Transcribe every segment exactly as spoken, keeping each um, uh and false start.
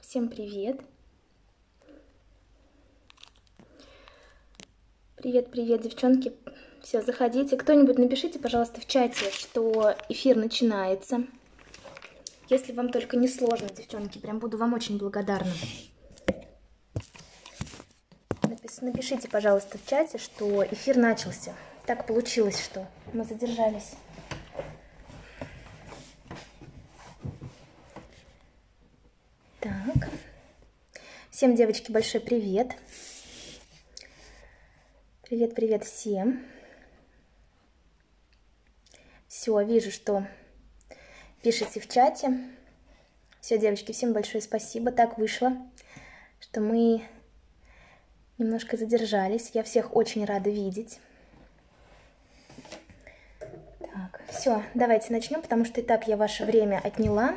Всем привет! Привет, привет, девчонки! Все, заходите. Кто-нибудь напишите, пожалуйста, в чате, что эфир начинается. Если вам только не сложно, девчонки, прям буду вам очень благодарна. Напишите, пожалуйста, в чате, что эфир начался. Так получилось, что мы задержались. Так. Всем, девочки, большой привет. Привет, привет всем. Все, вижу, что пишите в чате. Все, девочки, всем большое спасибо. Так вышло, что мы немножко задержались. Я всех очень рада видеть. Так, все, давайте начнем, потому что и так я ваше время отняла.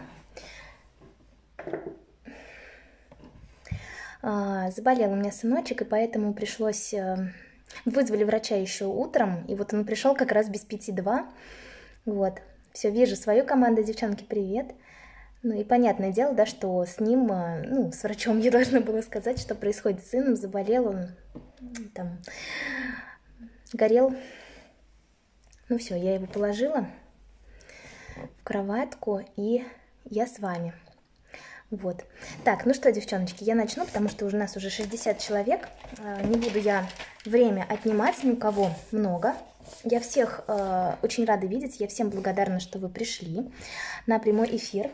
А, заболел у меня сыночек, и поэтому пришлось... Вызвали врача еще утром, и вот он пришел как раз без пяти два. Вот, все, вижу свою команду, девчонки, привет. Ну и понятное дело, да, что с ним, ну, с врачом я должна была сказать, что происходит с сыном. Заболел он, там, горел. Ну все, я его положила в кроватку, и я с вами. Вот. Так, ну что, девчоночки, я начну, потому что у нас уже шестьдесят человек. Не буду я время отнимать, ни у кого много. Я всех э, очень рада видеть, я всем благодарна, что вы пришли на прямой эфир.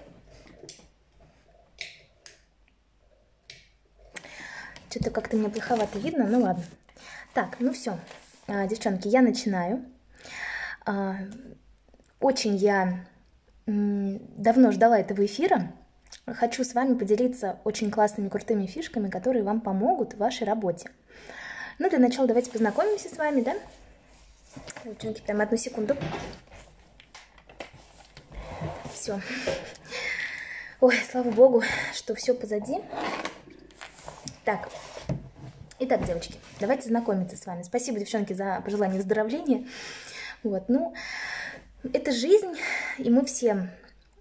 Что-то как-то мне плоховато видно, ну ладно. Так, ну все, э, девчонки, я начинаю. Э, очень я э, давно ждала этого эфира. Хочу с вами поделиться очень классными, крутыми фишками, которые вам помогут в вашей работе. Ну, для начала давайте познакомимся с вами, да? Девчонки, прямо одну секунду. Все. Ой, слава богу, что все позади. Так. Итак, девочки, давайте знакомиться с вами. Спасибо, девчонки, за пожелание выздоровления. Вот, ну, это жизнь, и мы все...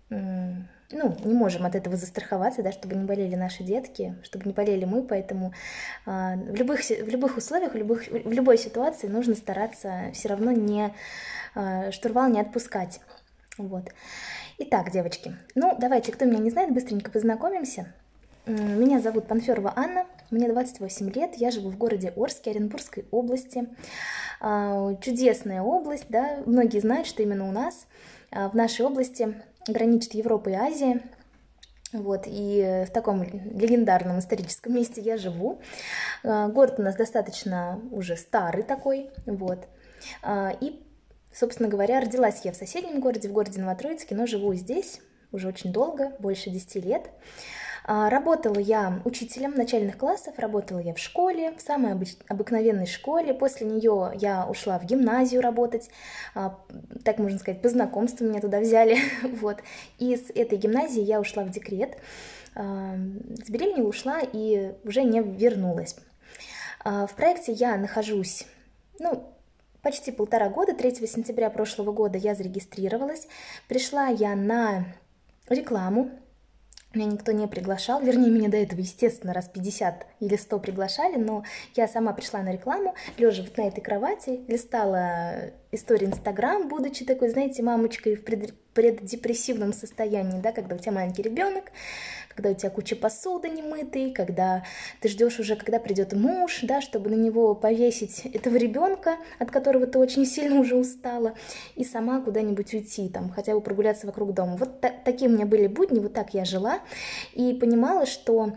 Ну, не можем от этого застраховаться, да, чтобы не болели наши детки, чтобы не болели мы, поэтому э, в, любых, в любых условиях, в, любых, в любой ситуации нужно стараться все равно не, э, штурвал не отпускать. Вот. Итак, девочки, ну, давайте, кто меня не знает, быстренько познакомимся. Меня зовут Панферова Анна, мне двадцать восемь лет, я живу в городе Орске, Оренбургской области. Э, чудесная область, да, многие знают, что именно у нас, э, в нашей области, граничит Европа и Азия, вот, и в таком легендарном историческом месте я живу. Город у нас достаточно уже старый такой, вот, и, собственно говоря, родилась я в соседнем городе, в городе Новотроицке, но живу здесь уже очень долго, больше десяти лет. Работала я учителем начальных классов, работала я в школе, в самой обыч... обыкновенной школе. После нее я ушла в гимназию работать, так можно сказать, по знакомству меня туда взяли. Вот. И с этой гимназии я ушла в декрет, забеременела, ушла и уже не вернулась. В проекте я нахожусь, ну, почти полтора года, третьего сентября прошлого года я зарегистрировалась. Пришла я на рекламу. Меня никто не приглашал, вернее, меня до этого, естественно, раз пятьдесят или сто приглашали, но я сама пришла на рекламу, лежа вот на этой кровати, листала истории Инстаграм, будучи такой, знаете, мамочкой в пред... преддепрессивном состоянии, да, когда у тебя маленький ребенок, когда у тебя куча посуды немытой, когда ты ждешь уже, когда придет муж, да, чтобы на него повесить этого ребенка, от которого ты очень сильно уже устала, и сама куда-нибудь уйти, там, хотя бы прогуляться вокруг дома. Вот та- такие у меня были будни, вот так я жила, и понимала, что,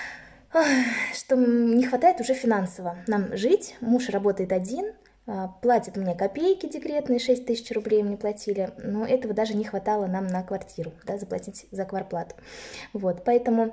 что не хватает уже финансово нам жить. Муж работает один, платит мне копейки декретные, шесть тысяч рублей мне платили, но этого даже не хватало нам на квартиру, да, заплатить за квартплату. Вот, поэтому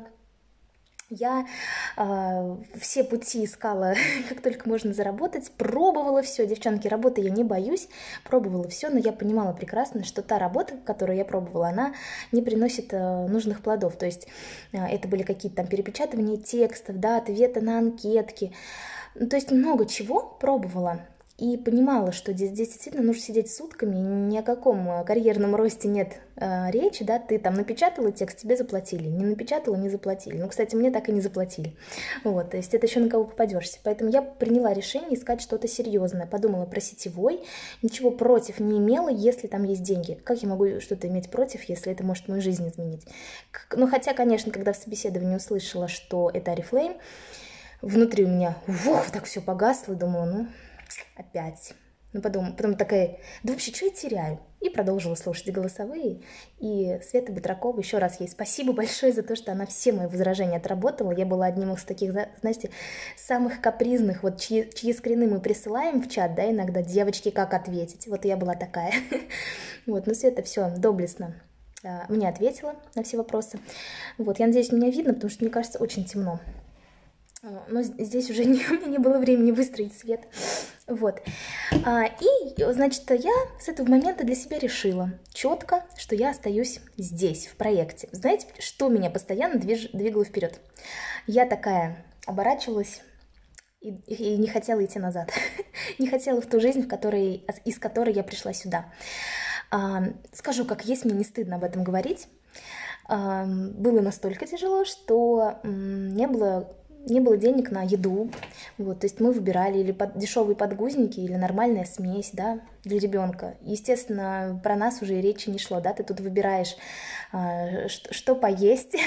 я э, все пути искала, как только можно заработать, пробовала все, девчонки, работы я не боюсь, пробовала все, но я понимала прекрасно, что та работа, которую я пробовала, она не приносит э, нужных плодов, то есть э, это были какие-то там перепечатывания текстов, да, ответы на анкетки, то есть много чего пробовала. И понимала, что здесь, здесь действительно нужно сидеть сутками, ни о каком карьерном росте нет э, речи, да, ты там напечатала текст, тебе заплатили, не напечатала, не заплатили. Ну, кстати, мне так и не заплатили. Вот, то есть это еще на кого попадешься. Поэтому я приняла решение искать что-то серьезное, подумала про сетевой, ничего против не имела, если там есть деньги. Как я могу что-то иметь против, если это может мою жизнь изменить? Ну, хотя, конечно, когда в собеседовании услышала, что это Oriflame, внутри у меня, ух, так все погасло, и думала, ну... опять. Ну, потом, потом такая, да вообще, что я теряю? И продолжила слушать голосовые. И Света Батракова, еще раз ей спасибо большое за то, что она все мои возражения отработала. Я была одним из таких, знаете, самых капризных, вот чьи, чьи скрины мы присылаем в чат, да, иногда, девочки, как ответить. Вот я была такая. Вот, ну, Света все доблестно мне ответила на все вопросы. Вот, я надеюсь, меня видно, потому что, мне кажется, очень темно. Но здесь уже не, у меня не было времени выстроить свет. Вот. А, и, значит, я с этого момента для себя решила четко, что я остаюсь здесь, в проекте. Знаете, что меня постоянно движ, двигало вперед? Я такая оборачивалась и, и не хотела идти назад. Не хотела в ту жизнь, в которой, из которой я пришла сюда. А, скажу, как есть, мне не стыдно об этом говорить. А, было настолько тяжело, что не было... Не было денег на еду, вот, то есть мы выбирали или под, дешевые подгузники, или нормальная смесь, да, для ребенка. Естественно, про нас уже и речи не шло, да, ты тут выбираешь, а, что, что поесть.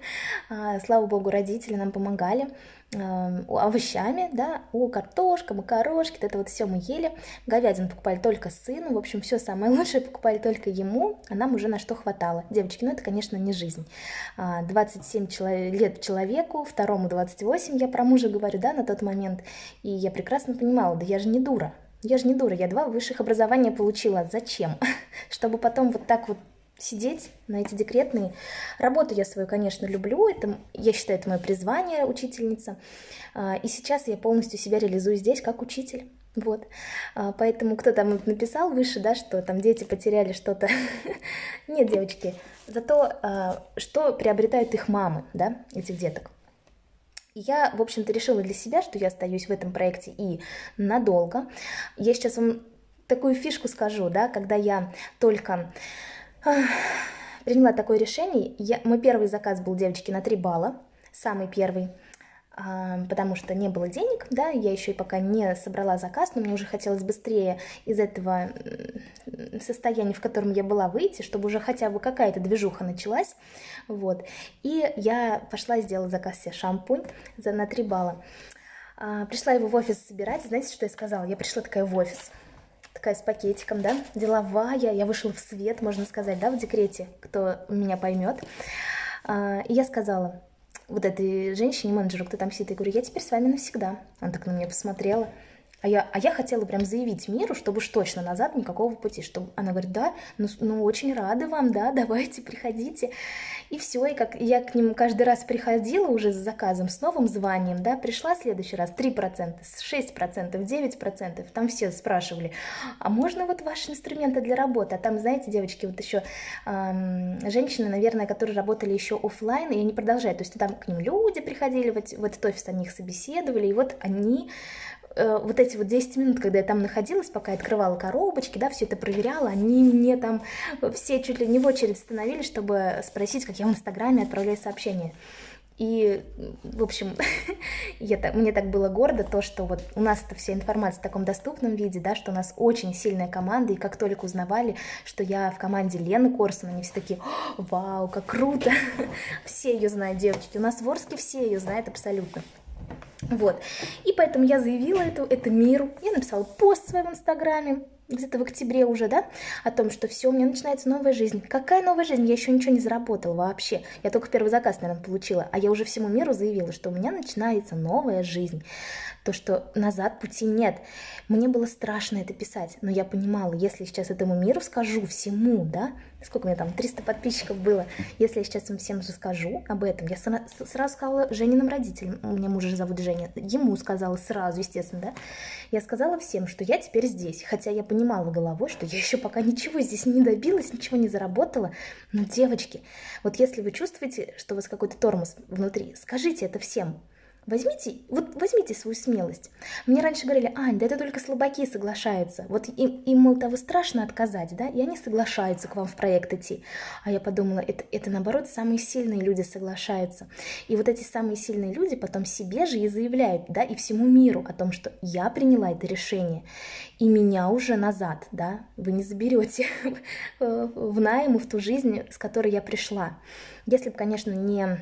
Слава богу, родители нам помогали а, овощами, да, о, картошка, макарошки, это вот все мы ели. Говядину покупали только сыну, в общем, все самое лучшее покупали только ему, а нам уже на что хватало. Девочки, ну это, конечно, не жизнь. двадцать семь лет человеку, второму двадцать восемь, я про мужа говорю, да, на тот момент, и я прекрасно понимала, да я же не дура, я же не дура, я два высших образования получила, зачем? Чтобы потом вот так вот сидеть на эти декретные. Работу я свою, конечно, люблю, это, я считаю, это мое призвание, учительница, и сейчас я полностью себя реализую здесь как учитель. Вот, поэтому кто там написал выше, да, что там дети потеряли что-то. Нет, девочки, зато что приобретают их мамы, да, этих деток. И я, в общем-то, решила для себя, что я остаюсь в этом проекте и надолго. Я сейчас вам такую фишку скажу, да, когда я только приняла такое решение, я, мой первый заказ был, девочки, на три балла, самый первый, потому что не было денег, да, я еще и пока не собрала заказ, но мне уже хотелось быстрее из этого состояния, в котором я была, выйти, чтобы уже хотя бы какая-то движуха началась, вот, и я пошла и сделала заказ себе шампунь за, на три балла, пришла его в офис собирать, знаете, что я сказала? Я пришла такая в офис, такая с пакетиком, да, деловая, я вышла в свет, можно сказать, да, в декрете, кто меня поймет, и я сказала вот этой женщине, менеджеру, кто там сидит, я говорю, я теперь с вами навсегда. Она так на меня посмотрела. А я, а я хотела прям заявить миру, чтобы уж точно назад никакого пути. Чтобы... Она говорит, да, ну, ну очень рада вам, да, давайте, приходите. И все, и как я к ним каждый раз приходила уже с заказом, с новым званием, да, пришла в следующий раз три процента, шесть процентов, девять процентов, там все спрашивали, а можно вот ваши инструменты для работы? А там, знаете, девочки, вот еще эм, женщины, наверное, которые работали еще офлайн, и они продолжают, то есть там к ним люди приходили, в, в этот офис, они их собеседовали, и вот они... вот эти вот десять минут, когда я там находилась, пока я открывала коробочки, да, все это проверяла, они мне там все чуть ли не в очередь становились, чтобы спросить, как я в Инстаграме отправляю сообщения. И, в общем, я так, мне так было гордо то, что вот у нас эта вся информация в таком доступном виде, да, что у нас очень сильная команда, и как только узнавали, что я в команде Лены Корсун, они все такие, вау, как круто, все ее знают, девочки, у нас в Орске все ее знают абсолютно. Вот, и поэтому я заявила это, это миру, я написала пост в своем инстаграме, где-то в октябре уже, да, о том, что все, у меня начинается новая жизнь. Какая новая жизнь? Я еще ничего не заработала вообще, я только первый заказ, наверное, получила, а я уже всему миру заявила, что у меня начинается новая жизнь, то, что назад пути нет. Мне было страшно это писать, но я понимала, если я сейчас этому миру скажу всему, да, сколько у меня там, триста подписчиков было, если я сейчас им всем расскажу об этом, я сразу сказала Жениным родителям, у меня мужа зовут Женя, ему сказала сразу, естественно, да, я сказала всем, что я теперь здесь, хотя я понимала головой, что я еще пока ничего здесь не добилась, ничего не заработала, но, девочки, вот если вы чувствуете, что у вас какой-то тормоз внутри, скажите это всем. Возьмите, вот возьмите свою смелость. Мне раньше говорили: Ань, да это только слабаки соглашаются. Вот им, им мол, того страшно отказать, да, и они соглашаются к вам в проект идти. А я подумала, это, это наоборот, самые сильные люди соглашаются. И вот эти самые сильные люди потом себе же и заявляют, да, и всему миру о том, что я приняла это решение, и меня уже назад, да, вы не заберете в найм, в ту жизнь, с которой я пришла. Если бы, конечно, не...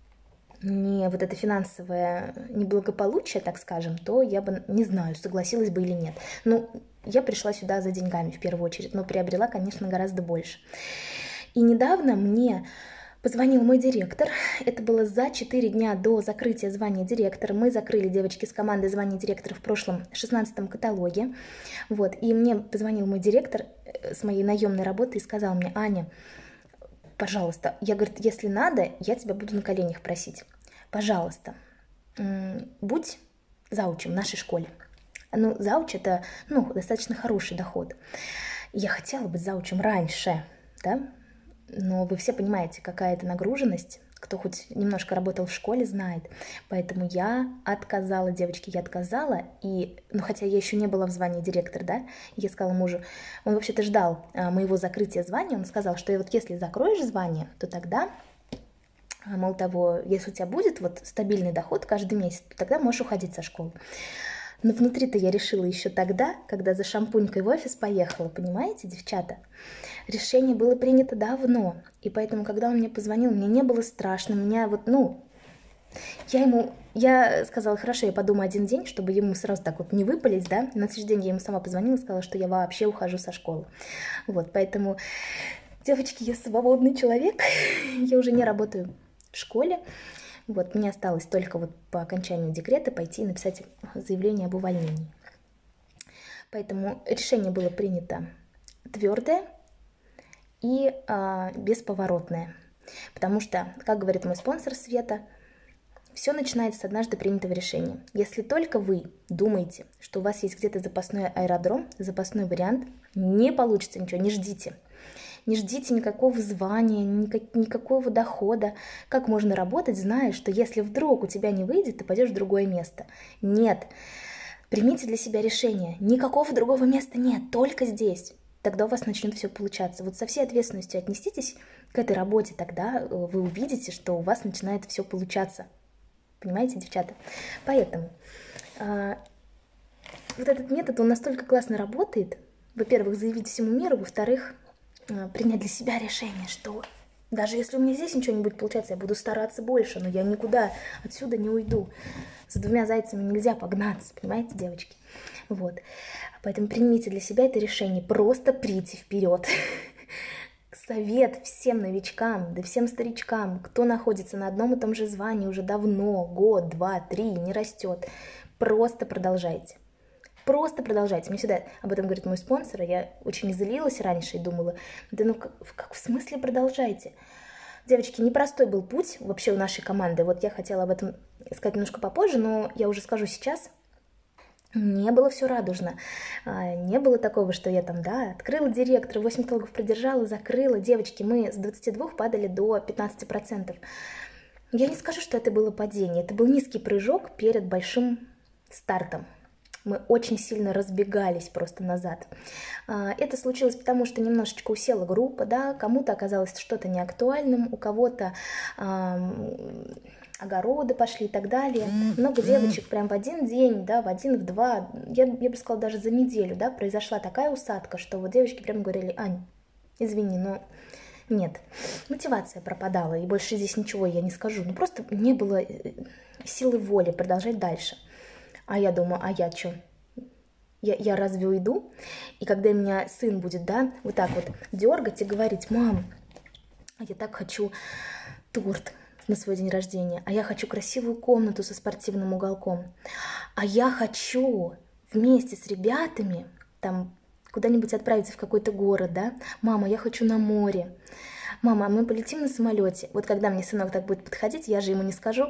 не вот это финансовое неблагополучие, так скажем, то я бы, не знаю, согласилась бы или нет. Ну, я пришла сюда за деньгами в первую очередь, но приобрела, конечно, гораздо больше. И недавно мне позвонил мой директор. Это было за четыре дня до закрытия звания директора. Мы закрыли, девочки, с командой звание директора в прошлом шестнадцатом каталоге. Вот. И мне позвонил мой директор с моей наемной работы и сказал мне: Аня, пожалуйста, я, говорит, если надо, я тебя буду на коленях просить. Пожалуйста, будь заучем в нашей школе. Ну, зауч – это, ну, достаточно хороший доход. Я хотела быть заучем раньше, да, но вы все понимаете, какая это нагруженность. Кто хоть немножко работал в школе, знает. Поэтому я отказала, девочки, я отказала. И, ну, хотя я еще не была в звании директора, да, я сказала мужу, он вообще-то ждал а, моего закрытия звания, он сказал, что вот если закроешь звание, то тогда, мол того, если у тебя будет вот стабильный доход каждый месяц, то тогда можешь уходить со школы. Но внутри-то я решила еще тогда, когда за шампунькой в офис поехала, понимаете, девчата? Решение было принято давно, и поэтому, когда он мне позвонил, мне не было страшно, меня вот, ну, я ему, я сказала, хорошо, я подумаю один день, чтобы ему сразу так вот не выпалить, да, на следующий день я ему сама позвонила и сказала, что я вообще ухожу со школы, вот, поэтому, девочки, я свободный человек, я уже не работаю в школе. Вот, мне осталось только вот по окончанию декрета пойти и написать заявление об увольнении. Поэтому решение было принято твердое и а, бесповоротное. Потому что, как говорит мой спонсор Света, все начинается с однажды принятого решения. Если только вы думаете, что у вас есть где-то запасной аэродром, запасной вариант, не получится ничего, не ждите. Не ждите никакого звания, никак, никакого дохода. Как можно работать, зная, что если вдруг у тебя не выйдет, ты пойдешь в другое место? Нет. Примите для себя решение. Никакого другого места нет, только здесь. Тогда у вас начнет все получаться. Вот со всей ответственностью отнеситесь к этой работе, тогда вы увидите, что у вас начинает все получаться. Понимаете, девчата? Поэтому э, вот этот метод, он настолько классно работает. Во-первых, заявить всему миру, во-вторых, принять для себя решение, что даже если у меня здесь ничего не будет получаться, я буду стараться больше, но я никуда отсюда не уйду. За двумя зайцами нельзя погнаться, понимаете, девочки? Вот. Поэтому примите для себя это решение, просто прийти вперед. Совет всем новичкам, да всем старичкам, кто находится на одном и том же звании уже давно, год, два, три, не растет, просто продолжайте. Просто продолжайте. Мне всегда об этом говорит мой спонсор, а я очень злилась раньше и думала, да ну как, как в смысле продолжайте? Девочки, непростой был путь вообще у нашей команды. Вот я хотела об этом сказать немножко попозже, но я уже скажу сейчас. Не было все радужно. Не было такого, что я там, да, открыла директора, восемь каталогов продержала, закрыла. Девочки, мы с двадцати двух падали до пятнадцати процентов. Я не скажу, что это было падение. Это был низкий прыжок перед большим стартом. Мы очень сильно разбегались просто назад. Это случилось потому, что немножечко усела группа, да, кому-то оказалось что-то неактуальным, у кого-то э, огороды пошли и так далее. Много девочек прям в один день, да, в один, в два, я, я бы сказала, даже за неделю, да, произошла такая усадка, что вот девочки прям говорили: Ань, извини, но нет, мотивация пропадала, и больше здесь ничего я не скажу. Ну просто не было силы воли продолжать дальше. А я думаю, а я что? Я, я разве уйду? И когда меня сын будет, да, вот так вот дергать и говорить: мам, я так хочу торт на свой день рождения, а я хочу красивую комнату со спортивным уголком, а я хочу вместе с ребятами там куда-нибудь отправиться в какой-то город, да, мама, я хочу на море, мама, мы полетим на самолете. Вот когда мне сынок так будет подходить, я же ему не скажу: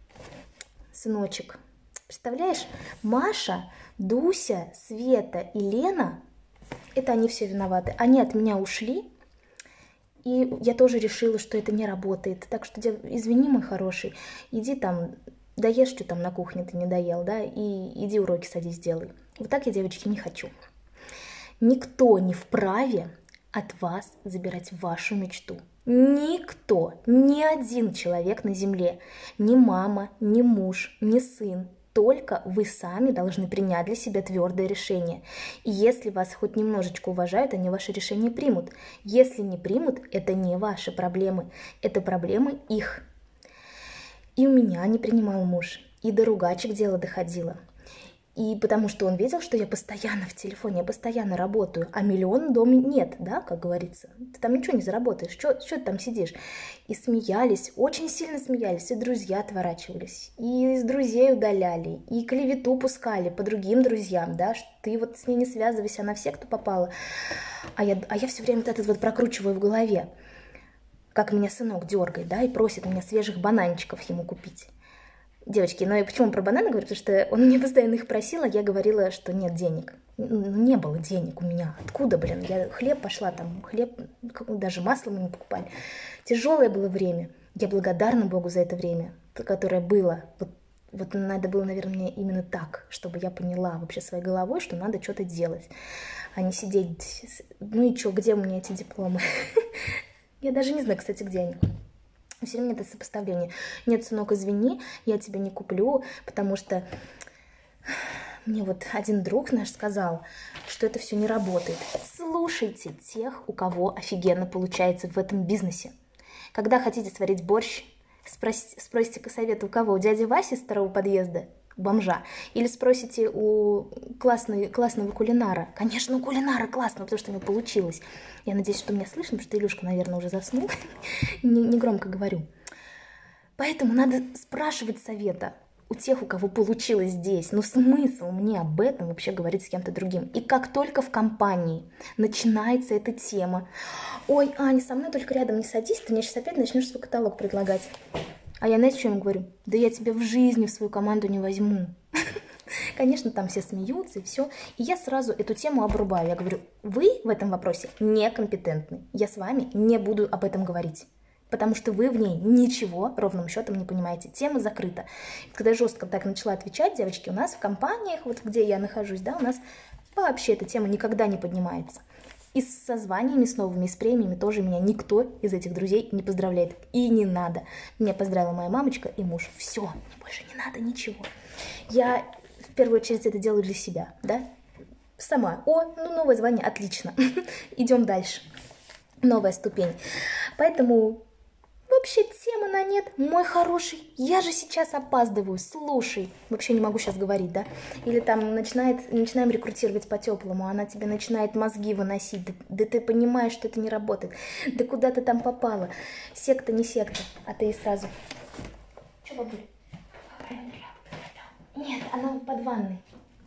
сыночек, представляешь, Маша, Дуся, Света и Лена, это они все виноваты. Они от меня ушли, и я тоже решила, что это не работает. Так что, извини, мой хороший, иди там доешь, что там на кухне ты не доел, да, и иди уроки садись, делай. Вот так я, девочки, не хочу. Никто не вправе от вас забирать вашу мечту. Никто, ни один человек на земле, ни мама, ни муж, ни сын, только вы сами должны принять для себя твердое решение. И если вас хоть немножечко уважают, они ваше решение примут. Если не примут, это не ваши проблемы, это проблемы их. И у меня не принимал муж, и до ругачек дело доходило. И потому что он видел, что я постоянно в телефоне, я постоянно работаю, а миллион дома нет, да, как говорится. Ты там ничего не заработаешь, что ты там сидишь? И смеялись, очень сильно смеялись, и друзья отворачивались, и из друзей удаляли, и клевету пускали по другим друзьям, да, что ты вот с ней не связывайся, она все, кто попала. А я, а я все время вот этот вот прокручиваю в голове, как меня сынок дергает, да, и просит меня свежих бананчиков ему купить. Девочки, ну и почему про бананы говорю? Потому что он мне постоянно их просил, а я говорила, что нет денег. Ну, не было денег у меня. Откуда, блин? Я хлеб пошла, там хлеб, даже масло мы не покупали. Тяжелое было время. Я благодарна Богу за это время, которое было. Вот, вот надо было, наверное, мне именно так, чтобы я поняла вообще своей головой, что надо что-то делать, а не сидеть. Ну и что, где у меня эти дипломы? Я даже не знаю, кстати, где они. Все время это сопоставление. Нет, сынок, извини, я тебе не куплю, потому что мне вот один друг наш сказал, что это все не работает. Слушайте тех, у кого офигенно получается в этом бизнесе. Когда хотите сварить борщ, спросите, спросите совета у кого? У дяди Васи из второго подъезда, бомжа, или спросите у классной, классного кулинара. Конечно, у кулинара классно, потому что у него получилось. Я надеюсь, что меня слышно, потому что Илюшка, наверное, уже заснул. не, не громко говорю. Поэтому надо спрашивать совета у тех, у кого получилось здесь. Но смысл мне об этом вообще говорить с кем-то другим. И как только в компании начинается эта тема: ой, Аня, со мной только рядом не садись, ты мне сейчас опять начнешь свой каталог предлагать. А я, знаете, что ему говорю? Да я тебя в жизни в свою команду не возьму. Конечно, там все смеются и все. И я сразу эту тему обрубаю. Я говорю, вы в этом вопросе некомпетентны. Я с вами не буду об этом говорить. Потому что вы в ней ничего ровным счетом не понимаете. Тема закрыта. Когда я жестко так начала отвечать, девочки, у нас в компаниях, вот где я нахожусь, да, у нас вообще эта тема никогда не поднимается. И с созваниями с новыми, и с премиями тоже меня никто из этих друзей не поздравляет. И не надо. Меня поздравила моя мамочка и муж. Все, мне больше не надо ничего. Я в первую очередь это делаю для себя, да? Сама. О, ну новое звание, отлично. Идем дальше. Новая ступень. Поэтому вообще темы на нет, мой хороший. Я же сейчас опаздываю, слушай. Вообще не могу сейчас говорить, да? Или там начинает, начинаем рекрутировать по-теплому, она тебе начинает мозги выносить. Да, да ты понимаешь, что это не работает. Да куда ты там попала? Секта, не секта. А ты и сразу... Че, бабуль? Нет, она под ванной.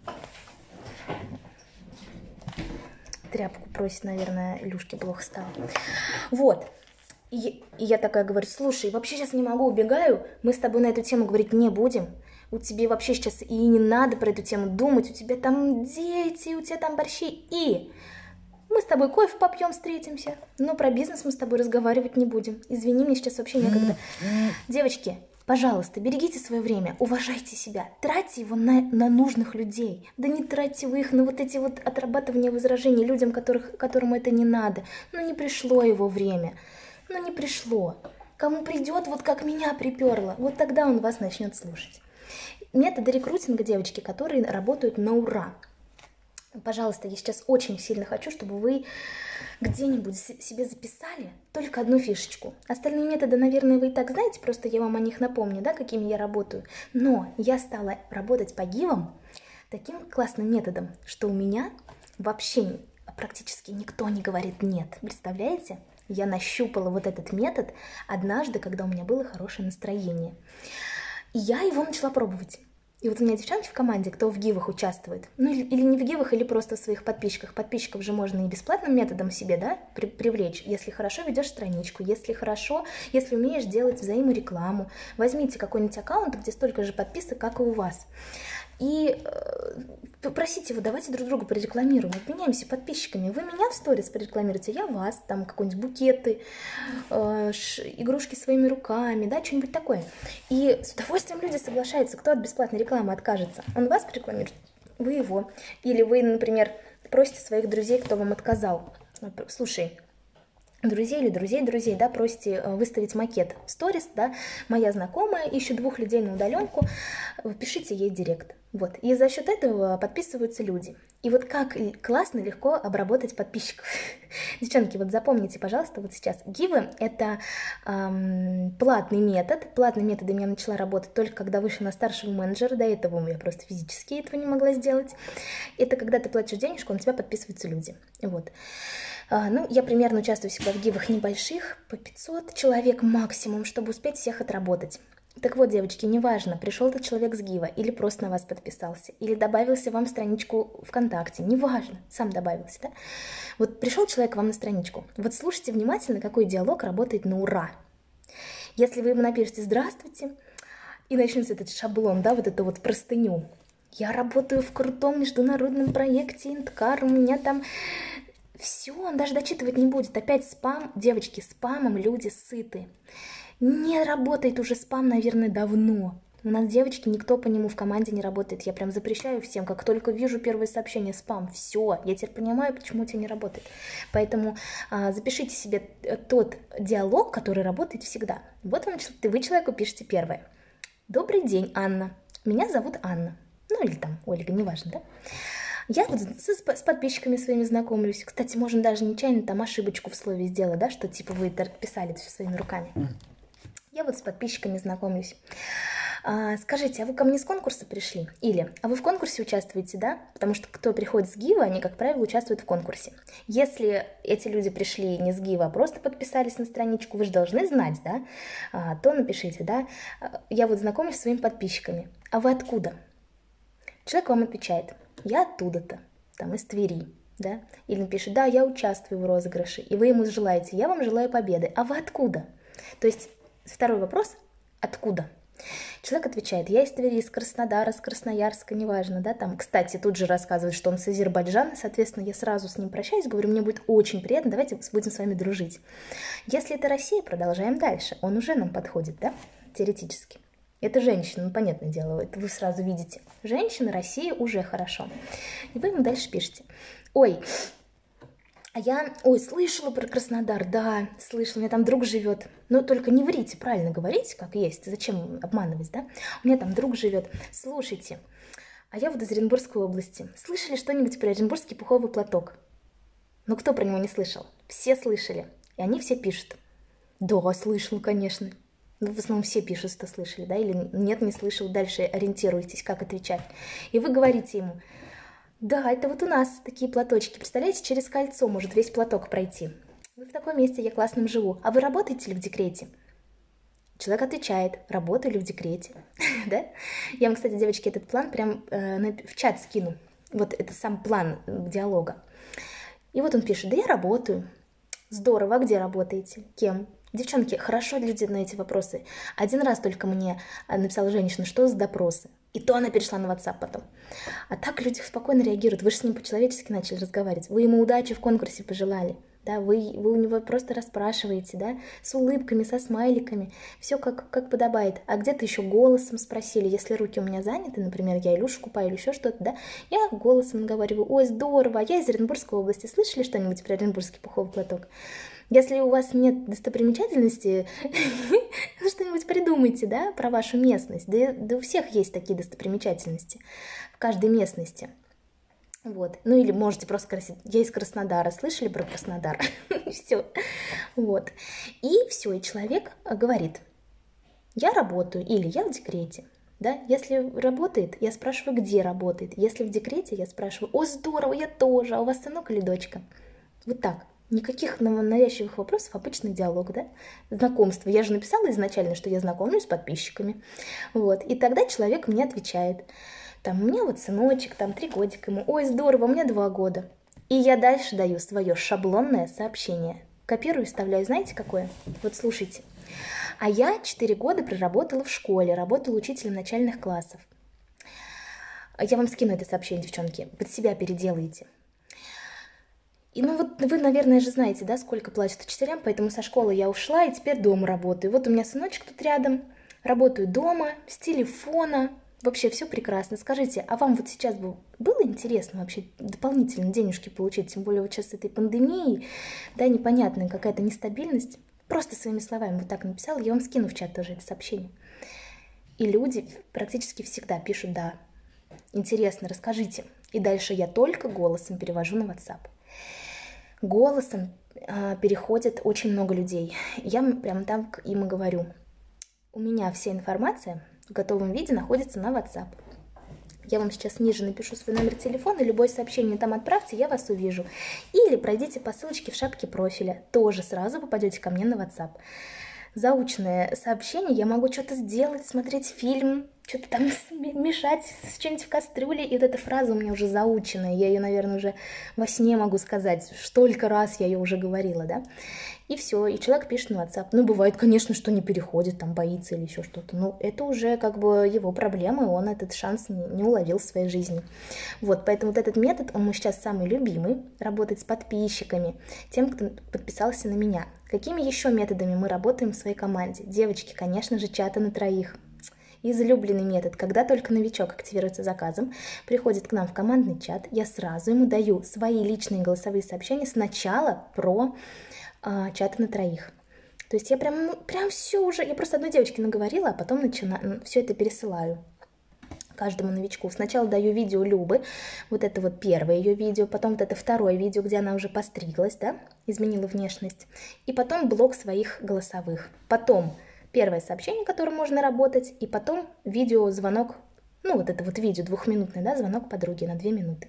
Тряпку просит, наверное, Илюшке плохо стало. Вот. И, и я такая говорю, слушай, вообще сейчас не могу, убегаю, мы с тобой на эту тему говорить не будем. У тебя вообще сейчас и не надо про эту тему думать, у тебя там дети, у тебя там борщи. И мы с тобой кофе попьем, встретимся, но про бизнес мы с тобой разговаривать не будем. Извини, мне сейчас вообще некогда. Девочки, пожалуйста, берегите свое время, уважайте себя, тратьте его на, на нужных людей. Да не тратьте вы их на вот эти вот отрабатывания возражений людям, которых, которым это не надо. Ну не пришло его время. Но не пришло. Кому придет, вот как меня приперло, вот тогда он вас начнет слушать. Методы рекрутинга, девочки, которые работают на ура. Пожалуйста, я сейчас очень сильно хочу, чтобы вы где-нибудь себе записали только одну фишечку. Остальные методы, наверное, вы и так знаете, просто я вам о них напомню, да, какими я работаю. Но я стала работать по гивам таким классным методом, что у меня вообще практически никто не говорит «нет». Представляете? Я нащупала вот этот метод однажды, когда у меня было хорошее настроение. И я его начала пробовать. И вот у меня девчонки в команде, кто в гивах участвует, ну или, или не в гивах, или просто в своих подписчиках. Подписчиков же можно и бесплатным методом себе, да, при, привлечь, если хорошо ведешь страничку, если хорошо, если умеешь делать взаиморекламу. Возьмите какой-нибудь аккаунт, где столько же подписок, как и у вас. И Попросите его, давайте друг друга прорекламируем, обменяемся подписчиками. Вы меня в сторис прорекламируете, я вас, там какие-нибудь букеты, э, ш, игрушки своими руками, да, что-нибудь такое. И с удовольствием люди соглашаются, кто от бесплатной рекламы откажется. Он вас прорекламирует, вы его. Или вы, например, просите своих друзей, кто вам отказал. Слушай, друзей или друзей друзей, да, просите выставить макет в сторис, да, моя знакомая, ищет двух людей на удаленку, пишите ей директ. Вот. И за счет этого подписываются люди. И вот как классно, легко обработать подписчиков. Девчонки, вот запомните, пожалуйста, вот сейчас. Гивы — это эм, платный метод. Платным методом я начала работать только когда вышла на старшего менеджера. До этого я просто физически этого не могла сделать. Это когда ты платишь денежку, на тебя подписываются люди. Вот. А, ну, я примерно участвую всегда в гивах небольших, по пятьсот человек максимум, чтобы успеть всех отработать. Так вот, девочки, неважно, пришел этот человек с гива, или просто на вас подписался, или добавился вам в страничку ВКонтакте, неважно, сам добавился, да? Вот пришел человек вам на страничку, вот слушайте внимательно, какой диалог работает на ура. Если вы ему напишите «Здравствуйте», и начнется этот шаблон, да, вот эту вот простыню. Я работаю в крутом международном проекте Инткар, у меня там... Все, он даже дочитывать не будет. Опять спам. Девочки, спамом люди сыты. Не работает уже спам, наверное, давно. У нас, девочки, никто по нему в команде не работает. Я прям запрещаю всем, как только вижу первое сообщение, спам. Все, я теперь понимаю, почему у тебя не работает. Поэтому а, запишите себе тот диалог, который работает всегда. Вот вам, вы человеку пишете первое. Добрый день, Анна. Меня зовут Анна. Ну или там Ольга, неважно, да? Я вот с, с подписчиками своими знакомлюсь. Кстати, можно даже нечаянно там ошибочку в слове сделать, да, что типа вы писали это все своими руками. Я вот с подписчиками знакомлюсь. А, скажите, а вы ко мне с конкурса пришли? Или, а вы в конкурсе участвуете, да? Потому что кто приходит с гива, они, как правило, участвуют в конкурсе. Если эти люди пришли не с гива, а просто подписались на страничку, вы же должны знать, да? А, то напишите, да? Я вот знакомлюсь с своими подписчиками. А вы откуда? Человек вам отвечает. Я оттуда-то, там, из Твери, да, или напишет, да, я участвую в розыгрыше, и вы ему желаете, я вам желаю победы, а вы откуда? То есть второй вопрос, откуда? Человек отвечает, я из Твери, из Краснодара, из Красноярска, неважно, да, там, кстати, тут же рассказывает, что он с Азербайджана, соответственно, я сразу с ним прощаюсь, говорю, мне будет очень приятно, давайте будем с вами дружить. Если это Россия, продолжаем дальше, он уже нам подходит, да, теоретически. Это женщина, ну, понятное дело, это вы сразу видите. Женщина, Россия, уже хорошо. И вы ему дальше пишете. Ой, а я, ой, слышала про Краснодар, да, слышала, у меня там друг живет. Но только не врите, правильно говорите, как есть. Зачем обманывать, да? У меня там друг живет. Слушайте, а я вот из Оренбургской области. Слышали что-нибудь про Оренбургский пуховый платок? Ну, кто про него не слышал? Все слышали. И они все пишут. Да, слышал, конечно. В основном все пишут, что слышали, да, или нет, не слышал, дальше ориентируйтесь, как отвечать. И вы говорите ему, да, это вот у нас такие платочки, представляете, через кольцо может весь платок пройти. Вы в таком месте, я классном живу. А вы работаете ли в декрете? Человек отвечает, работаю ли в декрете, да? Я вам, кстати, девочки, этот план прям э, в чат скину. Вот это сам план диалога. И вот он пишет, да я работаю. Здорово, а где работаете? Кем? Девчонки, хорошо люди на эти вопросы. Один раз только мне написала женщина, что за допросы. И то она перешла на WhatsApp потом. А так люди спокойно реагируют. Вы же с ним по-человечески начали разговаривать. Вы ему удачи в конкурсе пожелали. Да, вы, вы у него просто расспрашиваете, да, с улыбками, со смайликами. Все как, как подобает. А где-то еще голосом спросили. Если руки у меня заняты, например, я Илюшу купаю или еще что-то, да, я голосом говорю, ой, здорово, я из Оренбургской области. Слышали что-нибудь про Оренбургский пуховый платок? Если у вас нет достопримечательности, что-нибудь придумайте, да, про вашу местность. Да, да у всех есть такие достопримечательности в каждой местности. Вот. Ну или можете просто спросить, я из Краснодара, слышали про Краснодар? Все. Вот. И все, и человек говорит, я работаю или я в декрете. Да? Если работает, я спрашиваю, где работает. Если в декрете, я спрашиваю, о, здорово, я тоже, а у вас сынок или дочка? Вот так. Никаких навязчивых вопросов, обычный диалог, да? Знакомство. Я же написала изначально, что я знакомлюсь с подписчиками. Вот. И тогда человек мне отвечает. Там, у меня вот сыночек, там, три годика ему. Ой, здорово, у меня два года. И я дальше даю свое шаблонное сообщение. Копирую и вставляю. Знаете, какое? Вот слушайте. А я четыре года проработала в школе, работала учителем начальных классов. Я вам скину это сообщение, девчонки, под себя переделаете. И ну вот вы, наверное, же знаете, да, сколько платят учителям, поэтому со школы я ушла и теперь дома работаю. Вот у меня сыночек тут рядом, работаю дома, с телефона, вообще все прекрасно. Скажите, а вам вот сейчас бы было интересно вообще дополнительно денежки получить, тем более вот сейчас с этой пандемией, да, непонятная какая-то нестабильность? Просто своими словами вот так написала, я вам скину в чат тоже это сообщение. И люди практически всегда пишут «да». Интересно, расскажите. И дальше я только голосом перевожу на WhatsApp. Голосом э, переходит очень много людей. Я прям так им и говорю. У меня вся информация в готовом виде находится на WhatsApp. Я вам сейчас ниже напишу свой номер телефона, любое сообщение там отправьте, я вас увижу. Или пройдите по ссылочке в шапке профиля, тоже сразу попадете ко мне на WhatsApp. Заученное сообщение, я могу что-то сделать, смотреть фильм, что-то там мешать, что-нибудь в кастрюле, и вот эта фраза у меня уже заученная, я ее, наверное, уже во сне могу сказать, столько раз я ее уже говорила, да, и все, и человек пишет на WhatsApp. Ну, бывает, конечно, что не переходит, там, боится или еще что-то, но это уже как бы его проблемы, он этот шанс не, не уловил в своей жизни. Вот, поэтому вот этот метод, он мой сейчас самый любимый, работать с подписчиками, тем, кто подписался на меня. Какими еще методами мы работаем в своей команде? Девочки, конечно же, чаты на троих. Излюбленный метод, когда только новичок активируется заказом, приходит к нам в командный чат, я сразу ему даю свои личные голосовые сообщения сначала про э, чаты на троих. То есть я прям, ну, прям все уже, я просто одной девочке наговорила, а потом начинаю, все это пересылаю каждому новичку. Сначала даю видео Любы, вот это вот первое ее видео, потом вот это второе видео, где она уже постриглась, да, изменила внешность, и потом блок своих голосовых. Потом первое сообщение, которым можно работать, и потом видео-звонок, ну вот это вот видео двухминутное, да, звонок подруге на две минуты.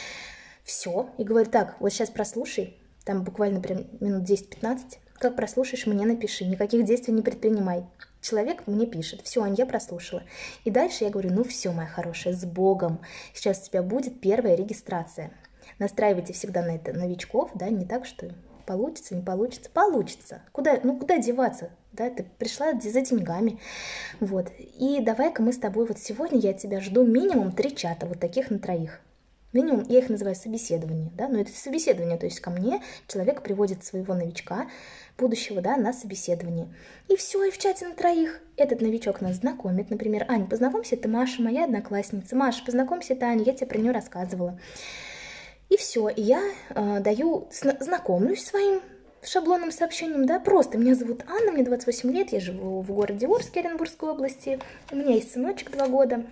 Все, и говорю, так, вот сейчас прослушай, там буквально прям минут десять-пятнадцать, как прослушаешь, мне напиши, никаких действий не предпринимай. Человек мне пишет, все, Ань, я прослушала. И дальше я говорю, ну все, моя хорошая, с Богом, сейчас у тебя будет первая регистрация. Настраивайте всегда на это новичков, да, не так, что получится, не получится, получится. Куда, ну куда деваться, да, ты пришла за деньгами, вот. И давай-ка мы с тобой, вот сегодня я тебя жду минимум три чата, вот таких на троих. Минимум, я их называю собеседование, да, но это собеседование, то есть ко мне человек приводит своего новичка, будущего, да, на собеседование. И все, и в чате на троих этот новичок нас знакомит, например, Аня, познакомься, это Маша, моя одноклассница, Маша, познакомься, это Аня, я тебе про нее рассказывала. И все, и я э, даю, знакомлюсь с своим шаблонным сообщением, да, просто меня зовут Анна, мне двадцать восемь лет, я живу в городе Орске, Оренбургской области, у меня есть сыночек два года,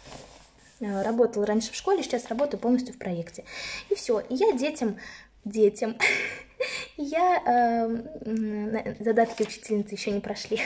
э, работала раньше в школе, сейчас работаю полностью в проекте. И все, и я детям, детям, я, э, задатки учительницы еще не прошли,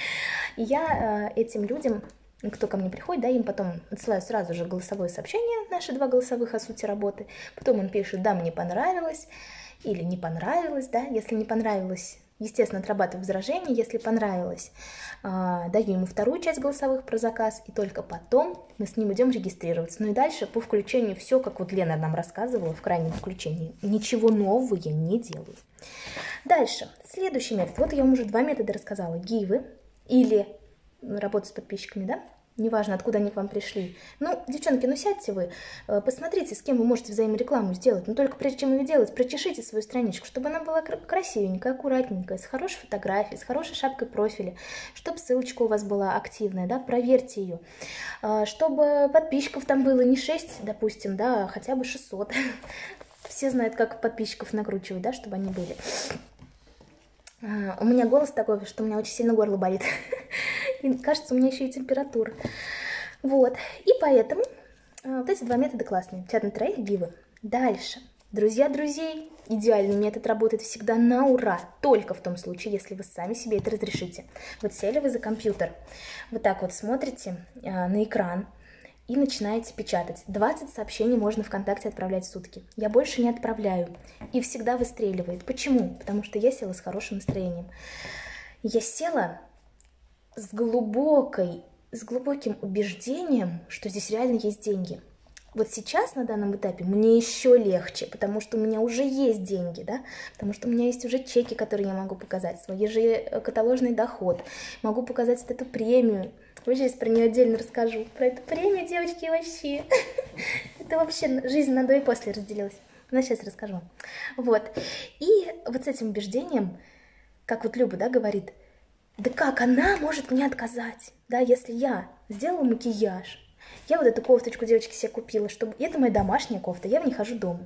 я э, этим людям, кто ко мне приходит, да, им потом отсылаю сразу же голосовое сообщение, наши два голосовых о сути работы, потом он пишет, да, мне понравилось, или не понравилось, да, если не понравилось, естественно, отрабатываю возражение, если понравилось, э, даю ему вторую часть голосовых про заказ, и только потом мы с ним идем регистрироваться. Ну и дальше по включению все, как вот Лена нам рассказывала в крайнем включении, ничего нового я не делаю. Дальше, следующий метод, вот я вам уже два метода рассказала, гивы или работа с подписчиками, да, неважно, откуда они к вам пришли. Ну, девчонки, ну сядьте вы, посмотрите, с кем вы можете взаиморекламу сделать, но только прежде чем ее делать, прочешите свою страничку, чтобы она была красивенькая, аккуратненькая, с хорошей фотографией, с хорошей шапкой профиля, чтобы ссылочка у вас была активная, да, проверьте ее, чтобы подписчиков там было не шесть, допустим, да, а хотя бы шестьсот. Все знают, как подписчиков накручивать, да, чтобы они были. У меня голос такой, что у меня очень сильно горло болит. И кажется, у меня еще и температура. Вот. И поэтому вот эти два метода классные. Чат на троих, гивы. Дальше. Друзья друзей. Идеальный метод работает всегда на ура. Только в том случае, если вы сами себе это разрешите. Вот сели вы за компьютер. Вот так вот смотрите на экран. И начинаете печатать. двадцать сообщений можно ВКонтакте отправлять в сутки. Я больше не отправляю. И всегда выстреливает. Почему? Потому что я села с хорошим настроением. Я села с глубокой, с глубоким убеждением, что здесь реально есть деньги. Вот сейчас, на данном этапе, мне еще легче, потому что у меня уже есть деньги, да, потому что у меня есть уже чеки, которые я могу показать, свой ежекаталожный доход, могу показать вот эту премию. Я сейчас про нее отдельно расскажу. Про эту премию, девочки, вообще. Это вообще жизнь на до и после разделилась. Но сейчас расскажу. Вот. И вот с этим убеждением, как вот Люба, да, говорит, да как она может мне отказать, да, если я сделала макияж, я вот эту кофточку, девочки, себе купила, чтобы... И это моя домашняя кофта, я в ней хожу дома.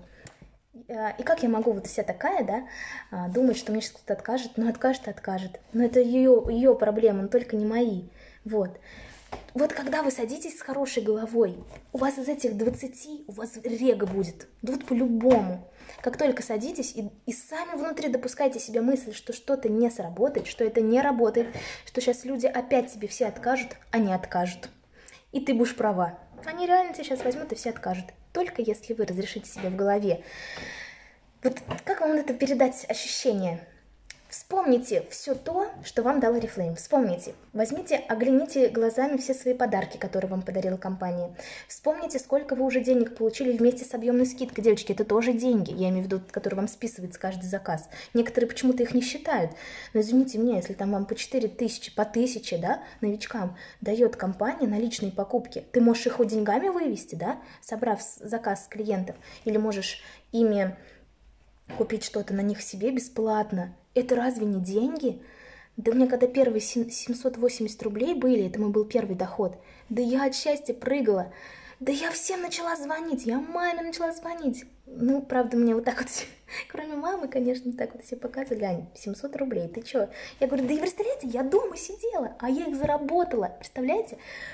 И как я могу, вот вся такая, да, думать, что мне сейчас кто-то откажет? Ну, откажет, откажет. Но это ее, ее проблемы, но только не мои. Вот. Вот когда вы садитесь с хорошей головой, у вас из этих двадцати, у вас рега будет. Да вот по-любому. Как только садитесь и, и сами внутри допускаете себе мысль, что что-то не сработает, что это не работает, что сейчас люди опять тебе все откажут, а не откажут. И ты будешь права. Они реально тебя сейчас возьмут и все откажут. Только если вы разрешите себе в голове. Вот как вам это передать ощущение? Вспомните все то, что вам дал Oriflame. Вспомните. Возьмите, огляните глазами все свои подарки, которые вам подарила компания. Вспомните, сколько вы уже денег получили вместе с объемной скидкой. Девочки, это тоже деньги, я имею в виду, которые вам списывается каждый заказ. Некоторые почему-то их не считают. Но извините меня, если там вам по четыре тысячи, по тысяче, да, новичкам дает компания на личные покупки, ты можешь их хоть деньгами вывести, да, собрав заказ с клиентов, или можешь ими купить что-то на них себе бесплатно. Это разве не деньги? Да у меня когда первые семьсот восемьдесят рублей были, это мой был первый доход, да я от счастья прыгала. Да я всем начала звонить, я маме начала звонить. Ну, правда, мне вот так вот, кроме мамы, конечно, так вот все показывали. Ань, семьсот рублей, ты чё? Я говорю, да и представляете, я дома сидела, а я их заработала, представляете?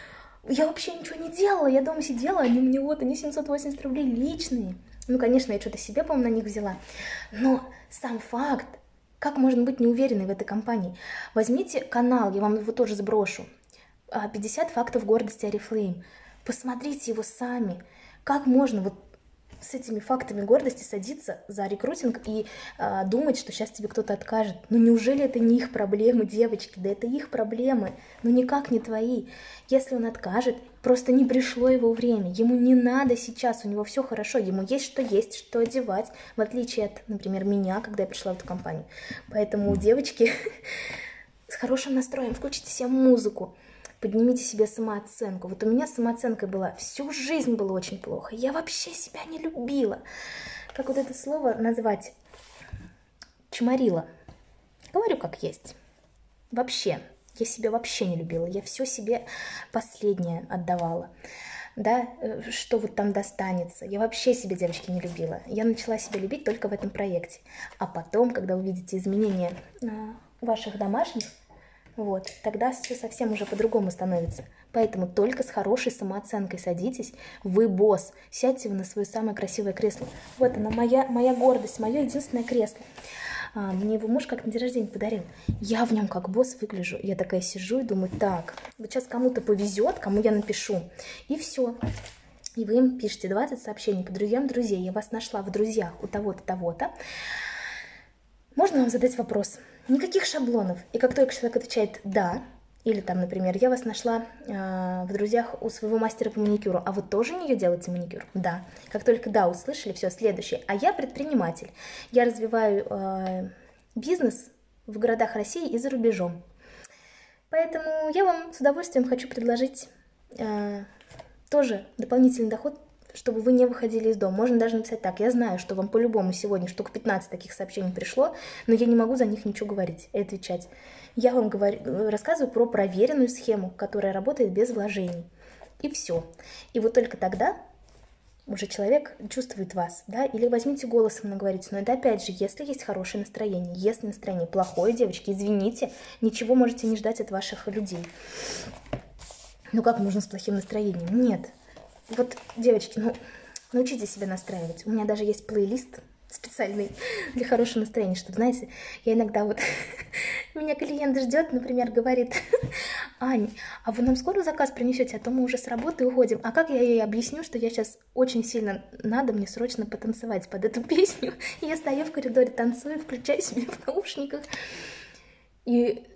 Я вообще ничего не делала, я дома сидела, они мне вот, они семьсот восемьдесят рублей личные. Ну, конечно, я что-то себе, по-моему, на них взяла. Но сам факт, как можно быть неуверенной в этой компании? Возьмите канал, я вам его тоже сброшу. пятьдесят фактов гордости Oriflame. Посмотрите его сами. Как можно вот с этими фактами гордости садиться за рекрутинг и э, думать, что сейчас тебе кто-то откажет? Ну неужели это не их проблемы, девочки? Да это их проблемы, но никак не твои. Если он откажет, просто не пришло его время. Ему не надо сейчас, у него все хорошо, ему есть что есть, что одевать, в отличие от, например, меня, когда я пришла в эту компанию. Поэтому, девочки, с хорошим настроем включите себе музыку. Поднимите себе самооценку. Вот у меня самооценка была, всю жизнь было очень плохо. Я вообще себя не любила. Как вот это слово назвать? Чморила. Говорю, как есть. Вообще. Я себя вообще не любила. Я все себе последнее отдавала. Да, что вот там достанется. Я вообще себя, девочки, не любила. Я начала себя любить только в этом проекте. А потом, когда увидите изменения ваших домашних, вот, тогда все совсем уже по-другому становится. Поэтому только с хорошей самооценкой садитесь. Вы босс. Сядьте вы на свое самое красивое кресло. Вот она, моя, моя гордость, мое единственное кресло. А, мне его муж как на день рождения подарил. Я в нем как босс выгляжу. Я такая сижу и думаю, так, вот сейчас кому-то повезет, кому я напишу. И все. И вы им пишете двадцать сообщений по друзьям друзей. Я вас нашла в друзьях у того-то, того-то. Можно вам задать вопрос? Никаких шаблонов. И как только человек отвечает «да», или там, например, я вас нашла э, в друзьях у своего мастера по маникюру, а вы тоже не делаете маникюр? Да. Как только «да» услышали, все, следующее. А я предприниматель. Я развиваю э, бизнес в городах России и за рубежом. Поэтому я вам с удовольствием хочу предложить э, тоже дополнительный доход, чтобы вы не выходили из дома. Можно даже написать так. Я знаю, что вам по-любому сегодня штук пятнадцать таких сообщений пришло, но я не могу за них ничего говорить и отвечать. Я вам говорю, рассказываю про проверенную схему, которая работает без вложений. И все. И вот только тогда уже человек чувствует вас, да, или возьмите голосом наговорите. Но это опять же, если есть хорошее настроение. Если настроение плохое, девочки, извините, ничего можете не ждать от ваших людей. Ну как можно с плохим настроением? Нет. Вот, девочки, ну, научите себя настраивать. У меня даже есть плейлист специальный для хорошего настроения, чтобы, знаете, я иногда вот, меня клиент ждет, например, говорит, Ань, а вы нам скоро заказ принесете, а то мы уже с работы уходим. А как я ей объясню, что я сейчас очень сильно надо мне срочно потанцевать под эту песню? И я стою в коридоре, танцую, включаю себе в наушниках. И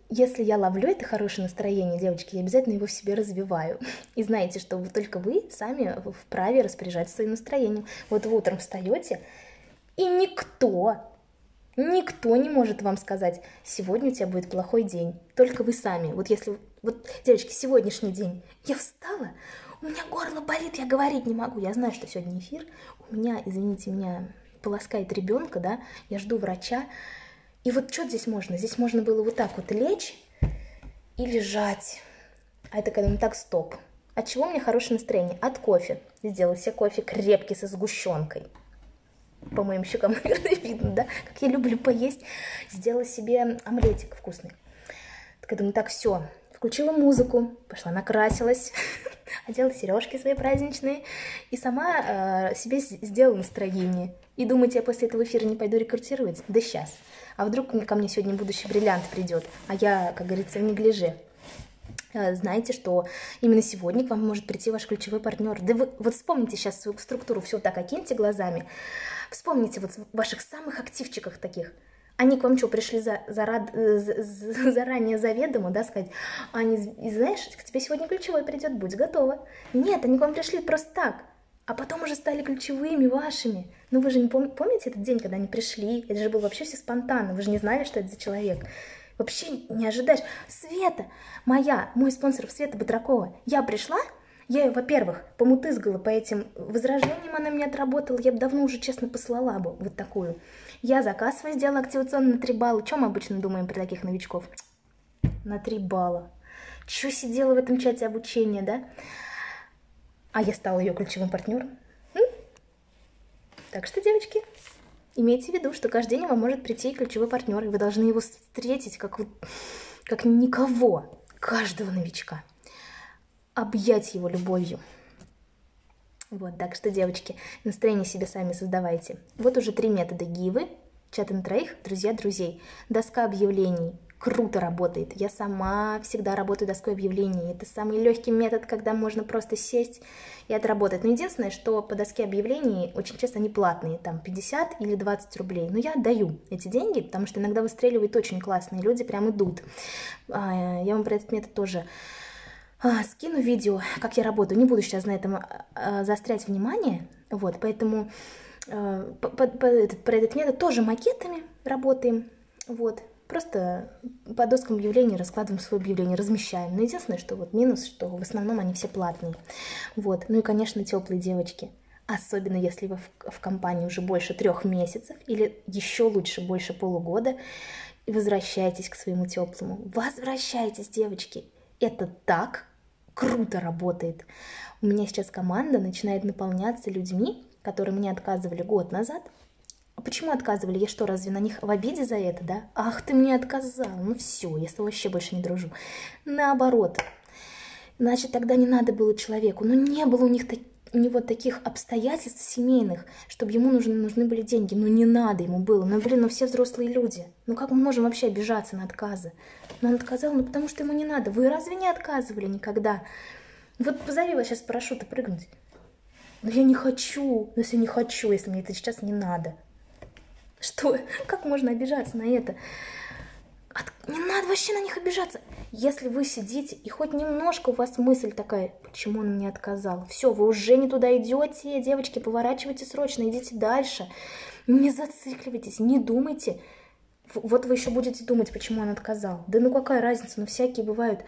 если я ловлю это хорошее настроение, девочки, я обязательно его в себе развиваю. И знаете, что вы, только вы сами вправе распоряжаться своим настроением. Вот вы утром встаете, и никто, никто не может вам сказать, сегодня у тебя будет плохой день. Только вы сами. Вот если, вот, девочки, сегодняшний день я встала, у меня горло болит, я говорить не могу. Я знаю, что сегодня эфир. У меня, извините меня, полоскает ребенка, да, я жду врача. И вот что здесь можно? Здесь можно было вот так вот лечь и лежать. А это когда ну так, стоп. От чего у меня хорошее настроение? От кофе. Сделала себе кофе крепкий со сгущенкой. По моим щекам, наверное, видно, да? Как я люблю поесть. Сделала себе омлетик вкусный. Так я думаю, так, все. Включила музыку, пошла накрасилась, одела сережки свои праздничные и сама э, себе сделала настроение. И думаете, я после этого эфира не пойду рекрутировать? Да сейчас. А вдруг ко мне сегодня будущий бриллиант придет, а я, как говорится, в неглиже. Знаете, что именно сегодня к вам может прийти ваш ключевой партнер. Да вы вот вспомните сейчас свою структуру, все так окиньте глазами. Вспомните вот ваших самых активчиках таких. Они к вам что, пришли за, за, за, за, заранее заведомо, да, сказать, они, знаешь, к тебе сегодня ключевой придет, будь готова. Нет, они к вам пришли просто так. А потом уже стали ключевыми вашими. Ну вы же не пом- помните этот день, когда они пришли? Это же было вообще все спонтанно. Вы же не знали, что это за человек. Вообще не ожидаешь. Света моя, мой спонсор Света Батракова. Я пришла, я ее, во-первых, помутызгала по этим возражениям, она мне отработала. Я бы давно уже, честно, послала бы вот такую. Я заказ свой сделала активационно на три балла. Чем мы обычно думаем при таких новичков? На три балла. Чё сидела в этом чате обучения, да? А я стала ее ключевым партнером. М? Так что, девочки, имейте в виду, что каждый день вам может прийти ключевой партнер, и вы должны его встретить как, как никого, каждого новичка. Объять его любовью. Вот, так что, девочки, настроение себе сами создавайте. Вот уже три метода гивы, чат на троих, друзья друзей, доска объявлений. Круто работает. Я сама всегда работаю доской объявлений. Это самый легкий метод, когда можно просто сесть и отработать. Но единственное, что по доске объявлений очень часто они платные, там пятьдесят или двадцать рублей. Но я отдаю эти деньги, потому что иногда выстреливают очень классные люди, прям идут. Я вам про этот метод тоже скину видео, как я работаю. Не буду сейчас на этом заострять внимание, вот, поэтому по, по, по, этот, про этот метод тоже макетами работаем, вот. Просто по доскам объявлений раскладываем свое объявление, размещаем. Но единственное, что вот минус, что в основном они все платные. Вот. Ну и, конечно, теплые девочки. Особенно если вы в, в компании уже больше трех месяцев или еще лучше больше полугода. И возвращайтесь к своему теплому. Возвращайтесь, девочки. Это так круто работает. У меня сейчас команда начинает наполняться людьми, которые мне отказывали год назад. А почему отказывали? Я что, разве на них в обиде за это, да? Ах, ты мне отказал. Ну все, я с тобой вообще больше не дружу. Наоборот. Значит, тогда не надо было человеку. Но не было у них так, у него таких обстоятельств семейных, чтобы ему нужны, нужны были деньги. Ну не надо ему было. Ну блин, ну все взрослые люди. Ну как мы можем вообще обижаться на отказы? Но он отказал, ну потому что ему не надо. Вы разве не отказывали никогда? Вот позови вас сейчас с парашюта прыгнуть. Но я не хочу. Но если не хочу, если мне это сейчас не надо. Что? Как можно обижаться на это? От... Не надо вообще на них обижаться. Если вы сидите, и хоть немножко у вас мысль такая, почему он мне отказал? Все, вы уже не туда идете, девочки, поворачивайте срочно, идите дальше. Не зацикливайтесь, не думайте. Вот вы еще будете думать, почему он отказал. Да ну какая разница, ну всякие бывают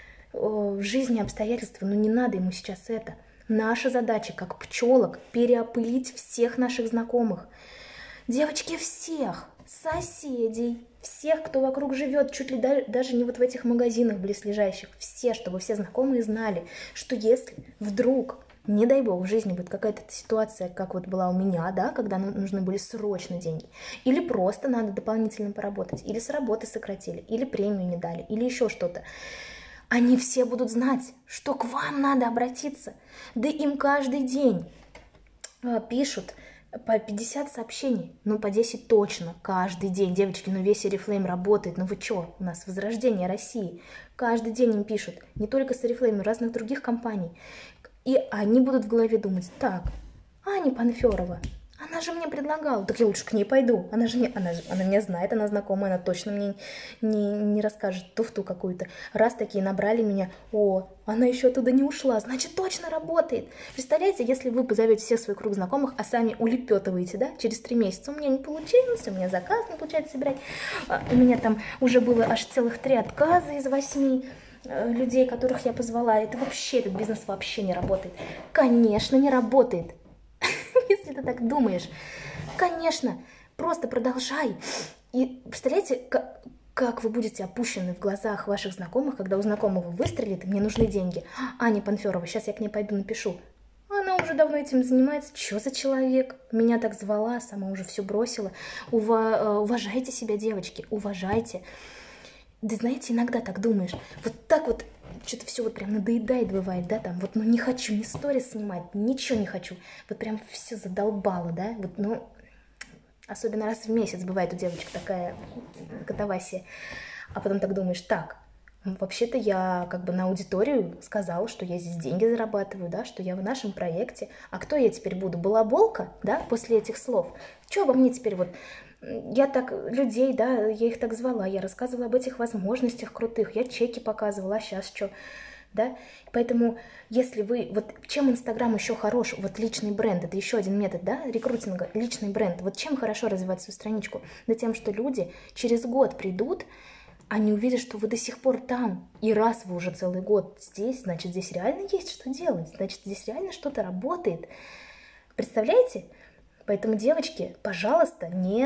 в жизни обстоятельства, но не надо ему сейчас это. Наша задача, как пчелок, переопылить всех наших знакомых. Девочки, всех, соседей, всех, кто вокруг живет, чуть ли даже не вот в этих магазинах близлежащих, все, чтобы все знакомые знали, что если вдруг, не дай бог, в жизни будет какая-то ситуация, как вот была у меня, да, когда нужны были срочно деньги, или просто надо дополнительно поработать, или с работы сократили, или премию не дали, или еще что-то, они все будут знать, что к вам надо обратиться, да им каждый день пишут, по пятьдесят сообщений, ну по десять точно, каждый день. Девочки, ну весь Oriflame работает, ну вы чё, у нас возрождение России. Каждый день им пишут, не только с Oriflame, но разных других компаний. И они будут в голове думать, так, Аня Панферова, Она же мне предлагала. Так я лучше к ней пойду. Она же мне, она, же, она меня знает, она знакомая, она точно мне не, не расскажет туфту какую-то. Раз такие набрали меня, о, она еще оттуда не ушла, значит, точно работает. Представляете, если вы позовете всех свой круг знакомых, а сами улепетываете, да, через три месяца. У меня не получилось, у меня заказ не получается собирать. У меня там уже было аж целых три отказа из восьми людей, которых я позвала. Это вообще, этот бизнес вообще не работает. Конечно, не работает. Если ты так думаешь. Конечно, просто продолжай. И представляете, как, как вы будете опущены в глазах ваших знакомых, когда у знакомого выстрелит, мне нужны деньги. Аня Панферова, сейчас я к ней пойду напишу. Она уже давно этим занимается. Что за человек? Меня так звала, сама уже все бросила. Ува- уважайте себя, девочки, уважайте. Да знаете, иногда так думаешь. Вот так вот что-то все вот прям надоедает, бывает, да, там, вот, ну, не хочу ни сторис снимать, ничего не хочу, вот прям все задолбало, да, вот, ну, особенно раз в месяц бывает у девочек такая катавасия, а потом так думаешь, так, вообще-то я как бы на аудиторию сказала, что я здесь деньги зарабатываю, да, что я в нашем проекте, а кто я теперь буду, балаболка, да, после этих слов, что обо мне теперь вот... Я так людей, да, я их так звала, я рассказывала об этих возможностях крутых, я чеки показывала, а сейчас что, да? Поэтому, если вы, вот чем Инстаграм еще хорош, вот личный бренд, это еще один метод, да, рекрутинга, личный бренд, вот чем хорошо развивать свою страничку? Да тем, что люди через год придут, они увидят, что вы до сих пор там, и раз вы уже целый год здесь, значит, здесь реально есть что делать, значит, здесь реально что-то работает. Представляете? Поэтому, девочки, пожалуйста, не,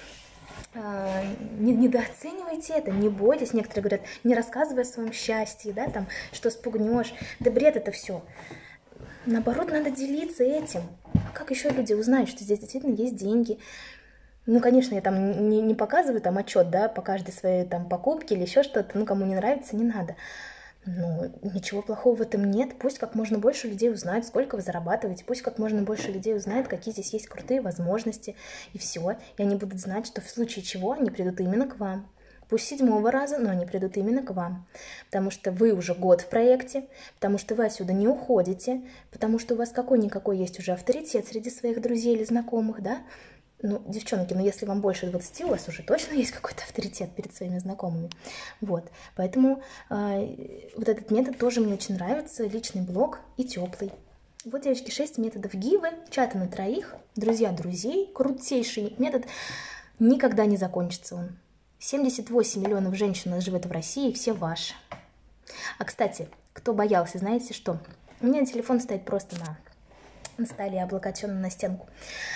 э, не недооценивайте это, не бойтесь. Некоторые говорят, не рассказывай о своем счастье, да, там, что спугнешь. Да бред это все. Наоборот, надо делиться этим. А как еще люди узнают, что здесь действительно есть деньги? Ну, конечно, я там не, не показываю там отчет, да, по каждой своей там покупке или еще что-то. Ну, кому не нравится, не надо. Ну, ничего плохого в этом нет. Пусть как можно больше людей узнают, сколько вы зарабатываете. Пусть как можно больше людей узнают, какие здесь есть крутые возможности. И все. И они будут знать, что в случае чего они придут именно к вам. Пусть седьмого раза, но они придут именно к вам. Потому что вы уже год в проекте, потому что вы отсюда не уходите, потому что у вас какой-никакой есть уже авторитет среди своих друзей или знакомых, да? Ну, девчонки, ну если вам больше двадцати, у вас уже точно есть какой-то авторитет перед своими знакомыми. Вот, поэтому э, вот этот метод тоже мне очень нравится, личный блог и теплый. Вот, девочки, шесть методов гивы, чаты на троих, друзья друзей, крутейший метод, никогда не закончится он. семьдесят восемь миллионов женщин живет в России, все ваши. А, кстати, кто боялся, знаете что? У меня телефон стоит просто на, на столе, облокоченный на стенку.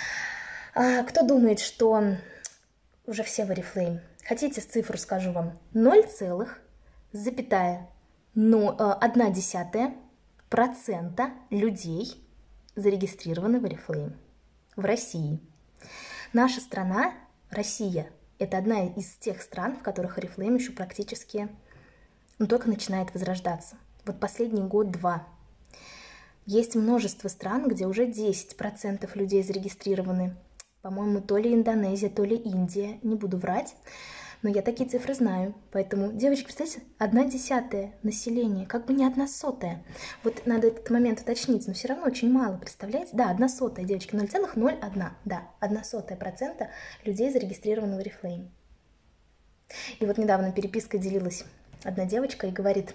А кто думает, что уже все в Oriflame? Хотите цифру скажу вам? ноль целых одна десятая процента людей зарегистрированы в Oriflame в России. Наша страна, Россия, это одна из тех стран, в которых Oriflame еще практически ну, только начинает возрождаться. Вот последний год-два. Есть множество стран, где уже десять процентов людей зарегистрированы. По-моему, то ли Индонезия, то ли Индия. Не буду врать, но я такие цифры знаю. Поэтому, девочки, представьте, одна десятая населения, как бы не одна сотая. Вот надо этот момент уточнить, но все равно очень мало, представляете? Да, одна сотая, девочки, ноль целых ноль одна. Да, одна сотая процента людей зарегистрированы в Oriflame. И вот недавно перепиской делилась одна девочка и говорит,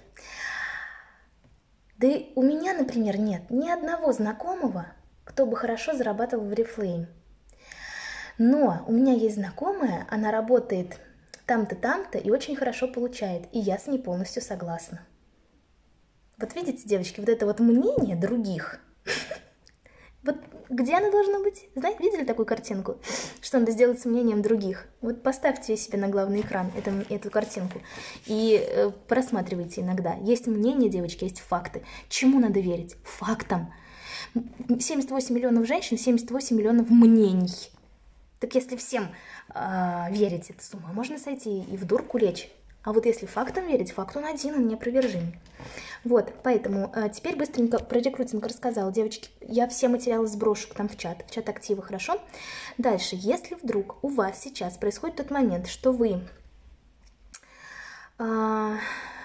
да и у меня, например, нет ни одного знакомого, кто бы хорошо зарабатывал в Oriflame. Но у меня есть знакомая, она работает там-то, там-то и очень хорошо получает, и я с ней полностью согласна. Вот видите, девочки, вот это вот мнение других, вот где оно должно быть? Знаете, видели такую картинку, что надо сделать с мнением других? Вот поставьте себе на главный экран эту, эту картинку и э, просматривайте иногда. Есть мнение, девочки, есть факты. Чему надо верить? Фактам. семьдесят восемь миллионов женщин, семьдесят восемь миллионов мнений. Так если всем э, верить, это с ума можно сойти и в дурку лечь. А вот если фактам верить, факт он один, он неопровержимый. Вот, поэтому э, теперь быстренько про рекрутинг рассказала. Девочки, я все материалы сброшу там в чат, в чат актива, хорошо? Дальше, если вдруг у вас сейчас происходит тот момент, что вы э,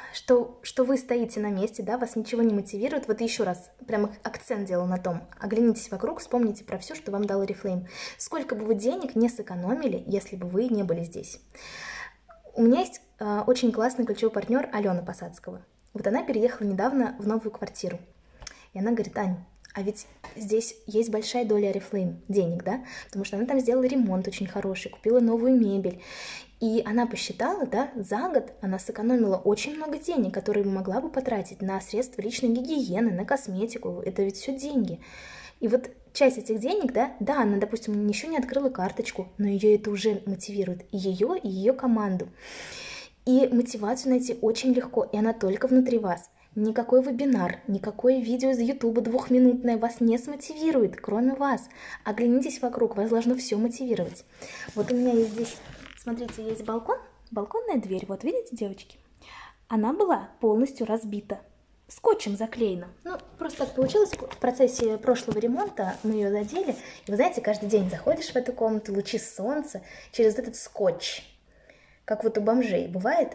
что, что вы стоите на месте, да, вас ничего не мотивирует. Вот еще раз, прям акцент делал на том. Оглянитесь вокруг, вспомните про все, что вам дал Oriflame. Сколько бы вы денег не сэкономили, если бы вы не были здесь. У меня есть э, очень классный ключевой партнер Алена Посадского. Вот она переехала недавно в новую квартиру. И она говорит: Ань, а ведь здесь есть большая доля Oriflame денег, да? Потому что она там сделала ремонт очень хороший, купила новую мебель. И она посчитала, да, за год она сэкономила очень много денег, которые могла бы потратить на средства личной гигиены, на косметику. Это ведь все деньги. И вот часть этих денег, да, да, она, допустим, еще не открыла карточку, но ее это уже мотивирует. И ее, и ее команду. И мотивацию найти очень легко, и она только внутри вас. Никакой вебинар, никакое видео из Ютуба двухминутное вас не смотивирует, кроме вас. Оглянитесь вокруг, вас должно все мотивировать. Вот у меня есть здесь... Смотрите, есть балкон, балконная дверь, вот видите, девочки? Она была полностью разбита, скотчем заклеена. Ну, просто так получилось, в процессе прошлого ремонта мы ее задели. И вы знаете, каждый день заходишь в эту комнату, лучи солнца через этот скотч, как вот у бомжей бывает.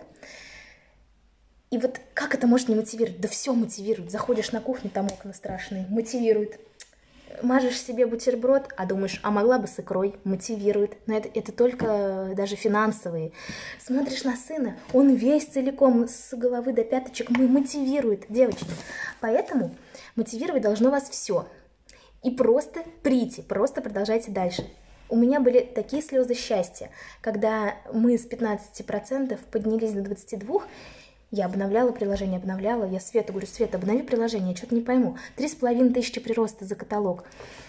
И вот как это может не мотивировать? Да все мотивирует. Заходишь на кухню, там окна страшные, мотивирует. Мажешь себе бутерброд, а думаешь, а могла бы с икрой, мотивирует. Но это, это только даже финансовые. Смотришь на сына, он весь целиком с головы до пяточек мотивирует, девочки. Поэтому мотивировать должно вас все. И просто прийти, просто продолжайте дальше. У меня были такие слезы счастья, когда мы с пятнадцати процентов поднялись до двадцати двух процентов. Я обновляла приложение, обновляла. Я Свету говорю: Света, обнови приложение, я что-то не пойму. Три с половиной тысячи прироста за каталог.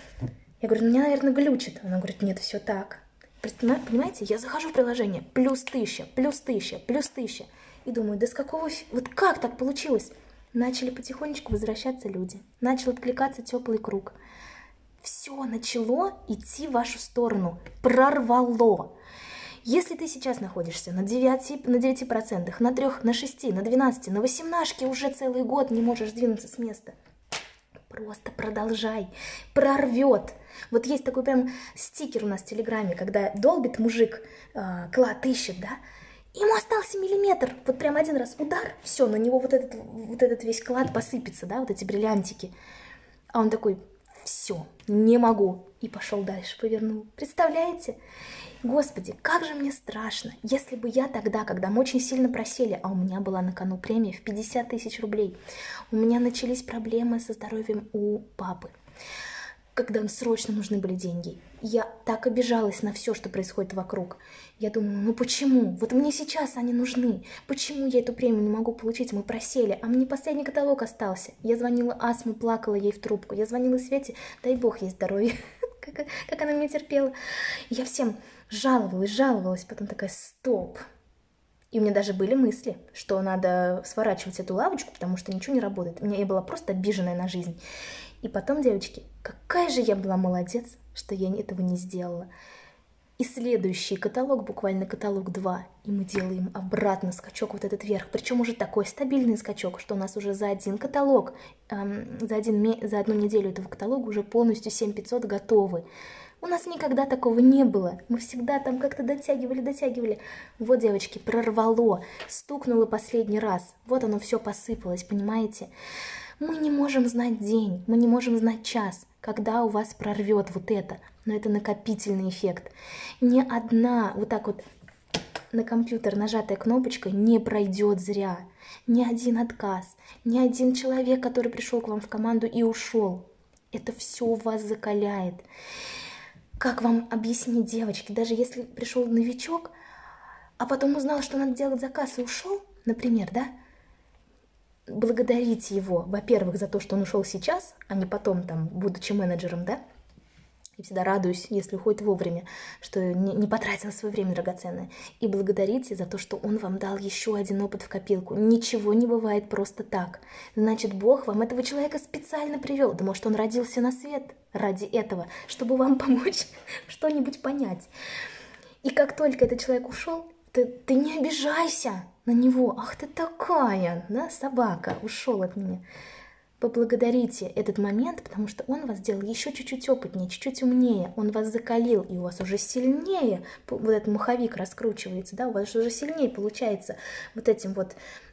Я говорю: ну, меня, наверное, глючит. Она говорит: нет, все так. Понимаете, я захожу в приложение, плюс тысяча, плюс тысяча, плюс тысяча. И думаю, да с какого... Вот как так получилось? Начали потихонечку возвращаться люди. Начал откликаться теплый круг. Все начало идти в вашу сторону. Прорвало. Если ты сейчас находишься на девяти, на девяти процентах, на трёх, на шести, на двенадцати, на восемнашке уже целый год не можешь сдвинуться с места, просто продолжай, прорвет. Вот есть такой прям стикер у нас в Телеграме, когда долбит мужик, э, клад ищет, да, ему остался миллиметр, вот прям один раз удар, все, на него вот этот, вот этот весь клад посыпется, да, вот эти бриллиантики. А он такой: все, не могу. И пошел дальше, повернул. Представляете? Господи, как же мне страшно. Если бы я тогда, когда мы очень сильно просели, а у меня была на кону премия в пятьдесят тысяч рублей, у меня начались проблемы со здоровьем у папы, когда срочно нужны были деньги. Я так обижалась на все, что происходит вокруг. Я думала, ну почему? Вот мне сейчас они нужны. Почему я эту премию не могу получить? Мы просели, а мне последний каталог остался. Я звонила Асме, плакала ей в трубку. Я звонила Свете, дай бог ей здоровья. Как, как она меня терпела. Я всем жаловалась, жаловалась. Потом такая: стоп. И у меня даже были мысли, что надо сворачивать эту лавочку, потому что ничего не работает. У меня я была просто обиженная на жизнь. И потом, девочки, какая же я была молодец, что я этого не сделала. И следующий каталог, буквально каталог два, и мы делаем обратно скачок вот этот вверх. Причем уже такой стабильный скачок, что у нас уже за один каталог, эм, за, один, за одну неделю этого каталога уже полностью семь тысяч пятьсот готовы. У нас никогда такого не было. Мы всегда там как-то дотягивали, дотягивали. Вот, девочки, прорвало, стукнуло последний раз. Вот оно все посыпалось, понимаете? Мы не можем знать день, мы не можем знать час, когда у вас прорвет вот это. Но это накопительный эффект. Ни одна вот так вот на компьютер нажатая кнопочка не пройдет зря. Ни один отказ, ни один человек, который пришел к вам в команду и ушел. Это все вас закаляет. Как вам объяснить, девочки, даже если пришел новичок, а потом узнал, что надо делать заказ и ушел, например, да? Благодарите его, во-первых, за то, что он ушел сейчас, а не потом, там, будучи менеджером, да? И всегда радуюсь, если уходит вовремя, что не, не потратил свое время драгоценное. И благодарите за то, что он вам дал еще один опыт в копилку. Ничего не бывает просто так. Значит, Бог вам этого человека специально привел. Да может, он родился на свет ради этого, чтобы вам помочь что-нибудь понять. И как только этот человек ушел, ты, ты не обижайся на него. Ах ты такая, да, собака, ушел от меня. Поблагодарите этот момент, потому что он вас сделал еще чуть-чуть опытнее, чуть-чуть умнее, он вас закалил, и у вас уже сильнее вот этот маховик раскручивается, да, у вас уже сильнее получается вот этим вот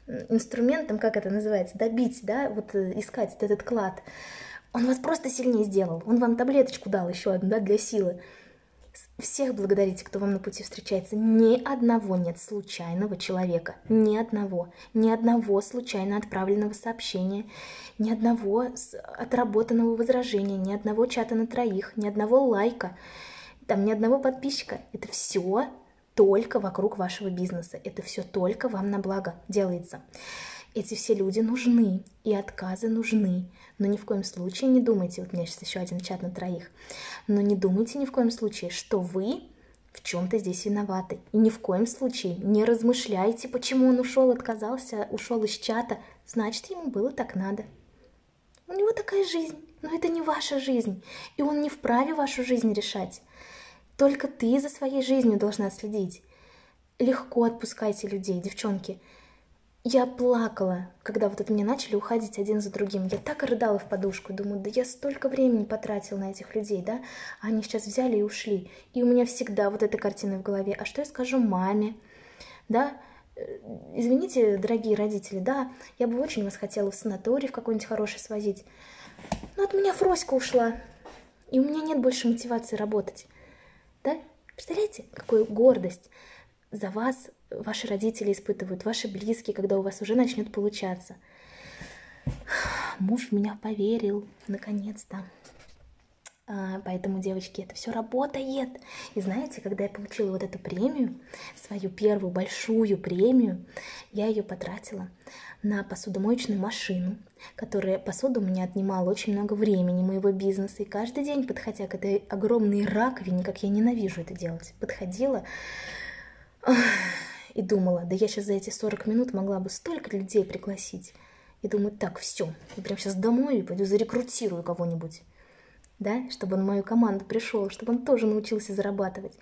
инструментом, как это называется, добить, да, вот искать этот клад. Он вас просто сильнее сделал. Он вам таблеточку дал еще одну, да, для силы. Всех благодарите, кто вам на пути встречается. Ни одного нет случайного человека. Ни одного. Ни одного случайно отправленного сообщения. Ни одного отработанного возражения. Ни одного чата на троих. Ни одного лайка. Там ни одного подписчика. Это все только вокруг вашего бизнеса. Это все только вам на благо делается. Эти все люди нужны, и отказы нужны. Но ни в коем случае не думайте, вот у меня сейчас еще один чат на троих, но не думайте ни в коем случае, что вы в чем-то здесь виноваты. И ни в коем случае не размышляйте, почему он ушел, отказался, ушел из чата. Значит, ему было так надо. У него такая жизнь, но это не ваша жизнь. И он не вправе вашу жизнь решать. Только ты за своей жизнью должна следить. Легко отпускайте людей, девчонки. Я плакала, когда вот это мне начали уходить один за другим. Я так и рыдала в подушку. Думаю, да я столько времени потратила на этих людей, да? А они сейчас взяли и ушли. И у меня всегда вот эта картина в голове. А что я скажу маме? Да? Извините, дорогие родители, да, я бы очень вас хотела в санаторий в какой-нибудь хороший свозить. Но от меня Фроська ушла. И у меня нет больше мотивации работать. Да? Представляете, какую гордость за вас ваши родители испытывают, ваши близкие, когда у вас уже начнет получаться. Муж в меня поверил, наконец-то. А, поэтому, девочки, это все работает. И знаете, когда я получила вот эту премию, свою первую большую премию, я ее потратила на посудомоечную машину, которая посуду у меня отнимала очень много времени моего бизнеса. И каждый день, подходя к этой огромной раковине, как я ненавижу это делать, подходила и думала, да я сейчас за эти сорок минут могла бы столько людей пригласить. И думаю, так, все, я прям сейчас домой и пойду зарекрутирую кого-нибудь, да, чтобы он в мою команду пришел, чтобы он тоже научился зарабатывать.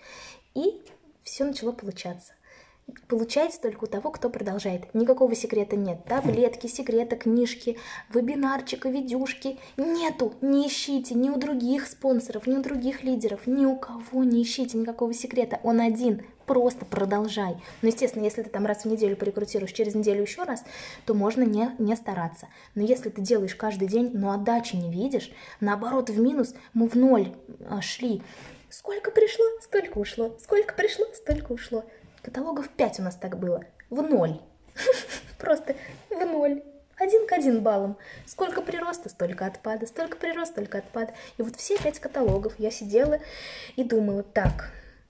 И все начало получаться. Получается только у того, кто продолжает. Никакого секрета нет. Таблетки, секрета, книжки, вебинарчика, видюшки. Нету. Не ищите ни у других спонсоров, ни у других лидеров, ни у кого не ищите никакого секрета. Он один. Просто продолжай. Но, естественно, если ты там раз в неделю порекрутируешь, через неделю еще раз, то можно не, не стараться. Но если ты делаешь каждый день, но отдачи не видишь, наоборот, в минус, мы в ноль а, шли. Сколько пришло, столько ушло. Сколько пришло, столько ушло. Каталогов пять у нас так было. В ноль. Просто в ноль. Один к один баллам. Сколько прироста, столько отпада. Столько прироста, столько отпада. И вот все пять каталогов я сидела и думала, так,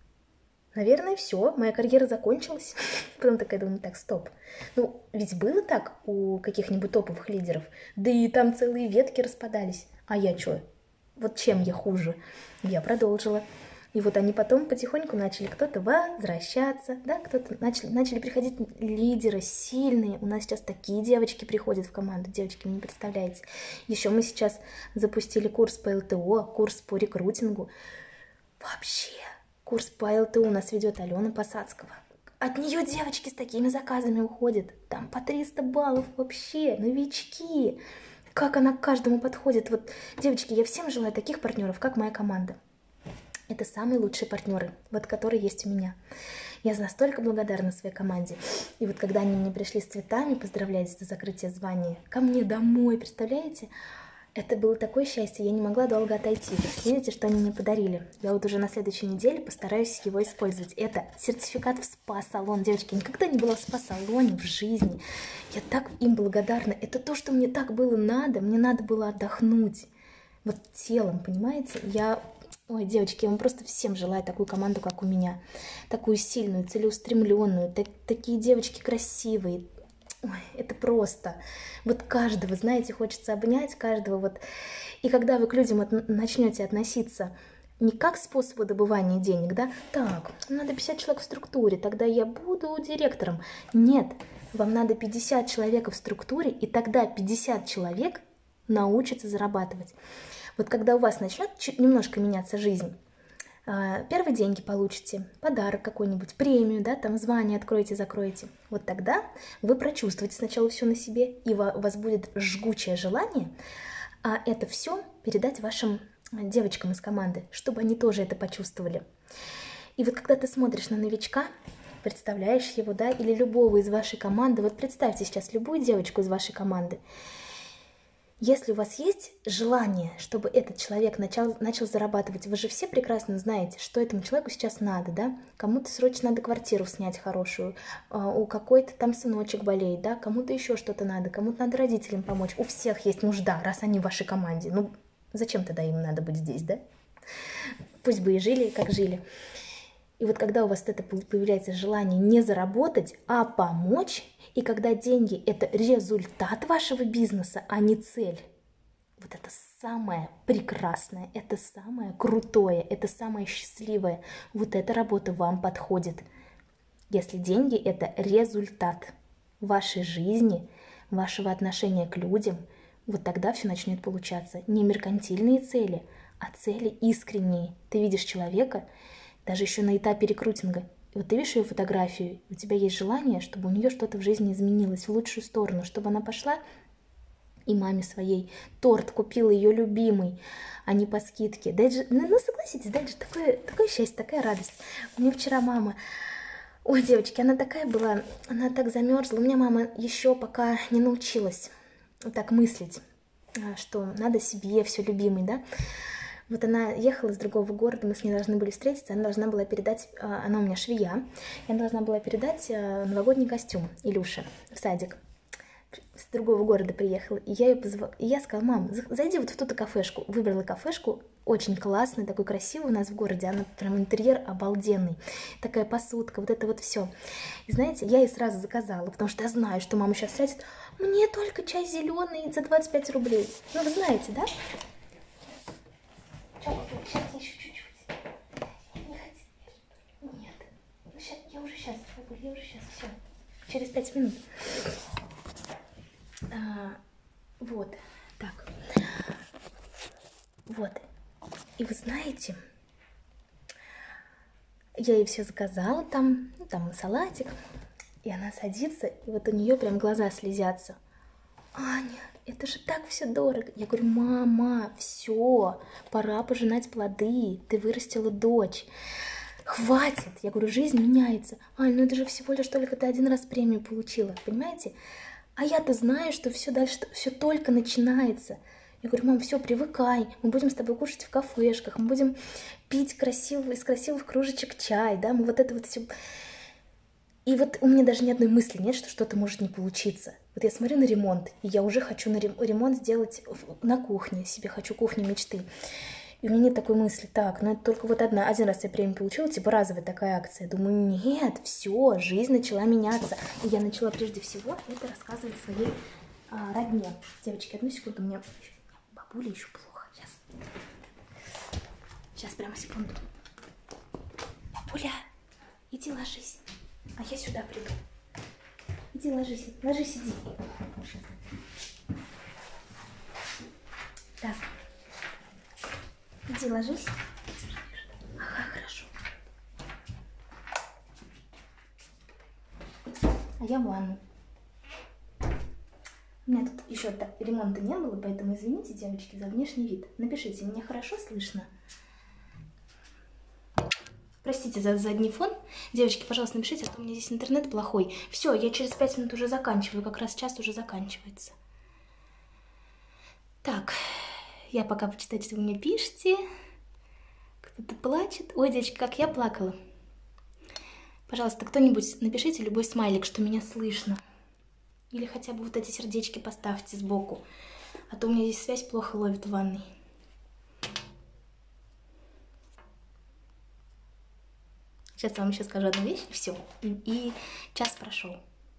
наверное, все, моя карьера закончилась. Потом такая думаю, так, стоп. Ну, ведь было так у каких-нибудь топовых лидеров. Да и там целые ветки распадались. А я что? Вот чем я хуже? Я продолжила. И вот они потом потихоньку начали кто-то возвращаться, да, кто-то начали, начали приходить лидеры сильные. У нас сейчас такие девочки приходят в команду, девочки, вы не представляете. Еще мы сейчас запустили курс по эл тэ о, курс по рекрутингу. Вообще, курс по эл тэ о у нас ведет Алена Посадского. От нее девочки с такими заказами уходят. Там по триста баллов вообще, новички. Как она к каждому подходит. Вот, девочки, я всем желаю таких партнеров, как моя команда. Это самые лучшие партнеры, вот которые есть у меня. Я настолько благодарна своей команде. И вот когда они мне пришли с цветами поздравлять за закрытие звания ко мне домой, представляете? Это было такое счастье, я не могла долго отойти. Видите, что они мне подарили? Я вот уже на следующей неделе постараюсь его использовать. Это сертификат в спа-салон. Девочки, я никогда не была в спа-салоне в жизни. Я так им благодарна. Это то, что мне так было надо. Мне надо было отдохнуть. Вот телом, понимаете? Я... Ой, девочки, я вам просто всем желаю такую команду, как у меня. Такую сильную, целеустремленную. Так, такие девочки красивые. Ой, это просто. Вот каждого, знаете, хочется обнять, каждого вот. И когда вы к людям от, начнете относиться не как к способу добывания денег, да, так, надо пятьдесят человек в структуре, тогда я буду директором. Нет, вам надо пятьдесят человек в структуре, и тогда пятьдесят человек научатся зарабатывать. Вот когда у вас начнет чуть немножко меняться жизнь, первые деньги получите, подарок какой-нибудь, премию, да, там звание откроете, закроете. Вот тогда вы прочувствуете сначала все на себе, и у вас будет жгучее желание а это все передать вашим девочкам из команды, чтобы они тоже это почувствовали. И вот когда ты смотришь на новичка, представляешь его, да, или любого из вашей команды. Вот представьте сейчас любую девочку из вашей команды. Если у вас есть желание, чтобы этот человек начал, начал зарабатывать, вы же все прекрасно знаете, что этому человеку сейчас надо, да? Кому-то срочно надо квартиру снять хорошую, у какой-то там сыночек болеет, да? Кому-то еще что-то надо, кому-то надо родителям помочь. У всех есть нужда, раз они в вашей команде. Ну, зачем тогда им надо быть здесь, да? Пусть бы и жили, как жили. И вот когда у вас это появляется желание не заработать, а помочь, и когда деньги – это результат вашего бизнеса, а не цель, вот это самое прекрасное, это самое крутое, это самое счастливое. Вот эта работа вам подходит. Если деньги – это результат вашей жизни, вашего отношения к людям, вот тогда все начнет получаться. Не меркантильные цели, а цели искренние. Ты видишь человека, даже еще на этапе рекрутинга. И вот ты видишь ее фотографию, у тебя есть желание, чтобы у нее что-то в жизни изменилось в лучшую сторону, чтобы она пошла и маме своей торт купила ее любимый, а не по скидке. Да это же, ну, ну согласитесь, да, это же такое, такое счастье, такая радость. У меня вчера мама, ой, девочки, она такая была, она так замерзла. У меня мама еще пока не научилась так мыслить, что надо себе все любимый, да. Вот она ехала из другого города, мы с ней должны были встретиться, она должна была передать, она у меня швея, и она должна была передать новогодний костюм Илюше в садик. С другого города приехала, и я ее позвала, и я сказала: мам, зайди вот в ту-то кафешку. Выбрала кафешку, очень классный, такой красивый у нас в городе, она прям интерьер обалденный, такая посудка, вот это вот все. И знаете, я ей сразу заказала, потому что я знаю, что мама сейчас сядет: мне только чай зеленый за двадцать пять рублей. Ну, вы знаете, да? Сейчас я еще чуть-чуть. Не хотите? Нет. Ну, сейчас, я уже сейчас, я уже сейчас, все. Через пять минут. А, вот, так. Вот. И вы знаете, я ей все заказала там, ну, там салатик. И она садится, и вот у нее прям глаза слезятся. Аня, это же так все дорого. Я говорю: мама, все, пора пожинать плоды, ты вырастила дочь. Хватит. Я говорю: жизнь меняется. Ань, ну это же всего лишь только ты один раз премию получила, понимаете? А я-то знаю, что все дальше, все только начинается. Я говорю: мам, все, привыкай, мы будем с тобой кушать в кафешках, мы будем пить красивый, из красивых кружечек чай, да, мы вот это вот все... И вот у меня даже ни одной мысли нет, что что-то может не получиться. Вот я смотрю на ремонт, и я уже хочу на ремонт сделать на кухне, себе хочу кухню мечты. И у меня нет такой мысли: так, ну это только вот одна, один раз я премию получила, типа разовая такая акция. Думаю, нет, все, жизнь начала меняться. И я начала прежде всего это рассказывать своей а, родне. Девочки, одну секунду, у меня бабуля еще плохо. Сейчас. Сейчас, прямо секунду. Бабуля, иди ложись. А я сюда приду. Иди ложись, ложись, иди. Так. Иди ложись. Ага, хорошо. А я в ванну. У меня тут еще ремонта не было, поэтому извините, девочки, за внешний вид. Напишите, меня хорошо слышно? Простите за задний фон. Девочки, пожалуйста, напишите, а то у меня здесь интернет плохой. Все, я через пять минут уже заканчиваю. Как раз час уже заканчивается. Так, я пока почитаю, что вы мне пишете. Кто-то плачет. Ой, девочки, как я плакала. Пожалуйста, кто-нибудь напишите любой смайлик, что меня слышно. Или хотя бы вот эти сердечки поставьте сбоку. А то у меня здесь связь плохо ловит в ванной. Сейчас я вам еще скажу одну вещь, все, и, и час прошел.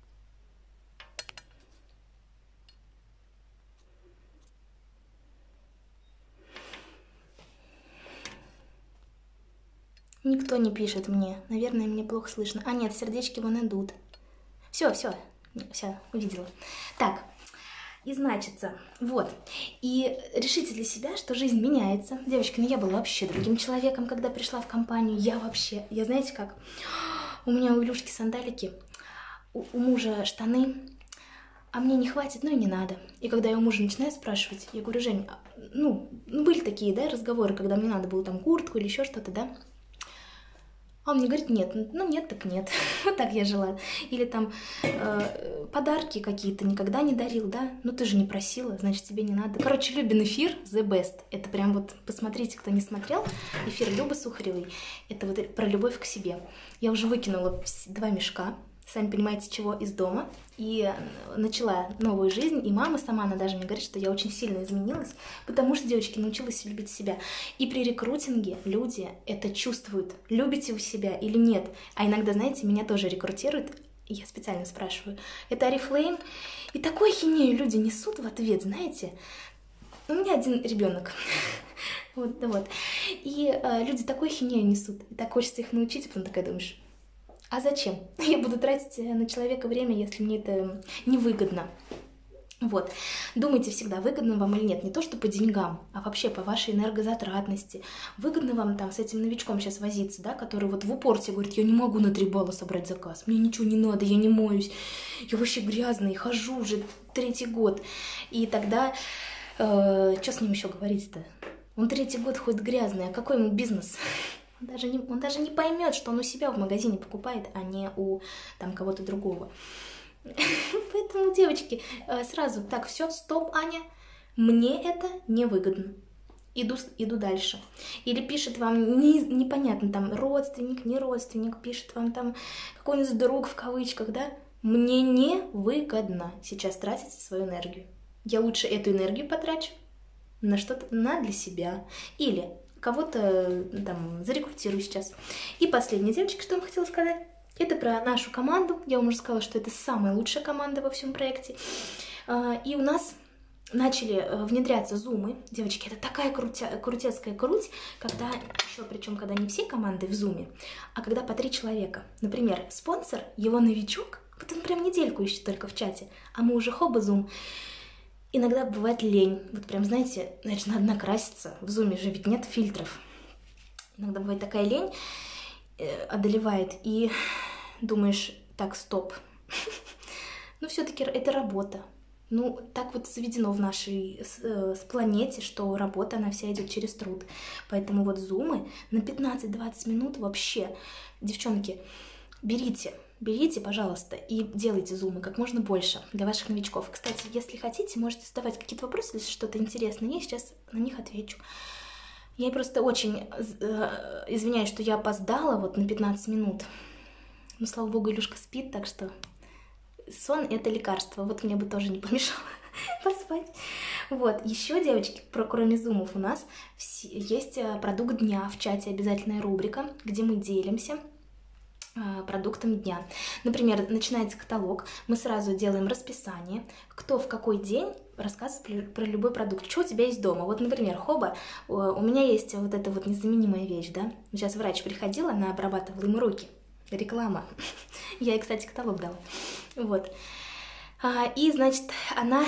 Никто не пишет мне, наверное, мне плохо слышно. А нет, сердечки вон идут. Все, все, все, увидела. Так, и значится, вот, и решите для себя, что жизнь меняется. Девочки, ну я была вообще другим человеком, когда пришла в компанию. Я вообще, я знаете как, у меня у Илюшки сандалики, у, у мужа штаны, а мне не хватит, ну и не надо. И когда я у мужа начинаю спрашивать, я говорю: Жень, ну, были такие, да, разговоры, когда мне надо было там куртку или еще что-то, да. А он мне говорит, нет, ну нет, так нет. Вот так я жила. Или там э, подарки какие-то никогда не дарил, да? Ну ты же не просила, значит тебе не надо. Короче, Любин эфир The Best. Это прям вот, посмотрите, кто не смотрел, эфир Любы Сухаревой. Это вот про любовь к себе. Я уже выкинула два мешка, сами понимаете, чего, из дома. И начала новую жизнь. И мама сама, она даже мне говорит, что я очень сильно изменилась, потому что, девочки, научилась любить себя. И при рекрутинге люди это чувствуют. Любите вы себя или нет? А иногда, знаете, меня тоже рекрутируют. И я специально спрашиваю, это Oriflame? И такой хинею люди несут в ответ, знаете. У меня один ребенок. Вот, да вот. И э, люди такой хинею несут. И так хочется их научить, а потом такая думаешь, а зачем? Я буду тратить на человека время, если мне это невыгодно. Вот. Думайте всегда, выгодно вам или нет. Не то, что по деньгам, а вообще по вашей энергозатратности. Выгодно вам там с этим новичком сейчас возиться, да, который вот в упор тебе говорит, я не могу на три балла собрать заказ, мне ничего не надо, я не моюсь, я вообще грязный, хожу уже третий год. И тогда, э, что с ним еще говорить-то? Он третий год ходит грязный, а какой ему бизнес? Он даже, не, он даже не поймет, что он у себя в магазине покупает, а не у там кого-то другого. Поэтому, девочки, сразу так, все, стоп, Аня, мне это невыгодно. Иду, иду дальше. Или пишет вам не, непонятно, там, родственник, не родственник, пишет вам там какой-нибудь друг в кавычках, да? Мне невыгодно сейчас тратить свою энергию. Я лучше эту энергию потрачу на что-то, на для себя. Или кого-то там зарекрутирую сейчас. И последняя, девочка, что я вам хотела сказать. Это про нашу команду. Я вам уже сказала, что это самая лучшая команда во всем проекте. И у нас начали внедряться зумы. Девочки, это такая крутя, крутецкая круть, когда еще, причем, когда не все команды в зуме, а когда по три человека. Например, спонсор, его новичок, вот он прям недельку ищет только в чате, а мы уже хоба зум. Иногда бывает лень. Вот прям, знаете, значит, надо накраситься. В зуме же ведь нет фильтров. Иногда бывает такая лень, э, одолевает, и думаешь, так, стоп. Но все-таки это работа. Ну, так вот заведено в нашей э, планете, что работа, она вся идет через труд. Поэтому вот зумы на пятнадцать-двадцать минут вообще, девчонки, берите. Берите, пожалуйста, и делайте зумы как можно больше для ваших новичков. Кстати, если хотите, можете задавать какие-то вопросы, если что-то интересное. Я сейчас на них отвечу. Я просто очень э, извиняюсь, что я опоздала вот на пятнадцать минут. Но, слава богу, Илюшка спит, так что сон — это лекарство. Вот мне бы тоже не помешало поспать. Вот, еще, девочки, про, кроме зумов у нас есть продукт дня в чате, обязательная рубрика, где мы делимся продуктом дня. Например, начинается каталог, мы сразу делаем расписание, кто в какой день рассказывает про любой продукт, что у тебя есть дома. Вот, например, хоба, у меня есть вот эта вот незаменимая вещь, да. Сейчас врач приходила, она обрабатывала ему руки. Реклама. Я ей, кстати, каталог дала. Вот. И, значит, она...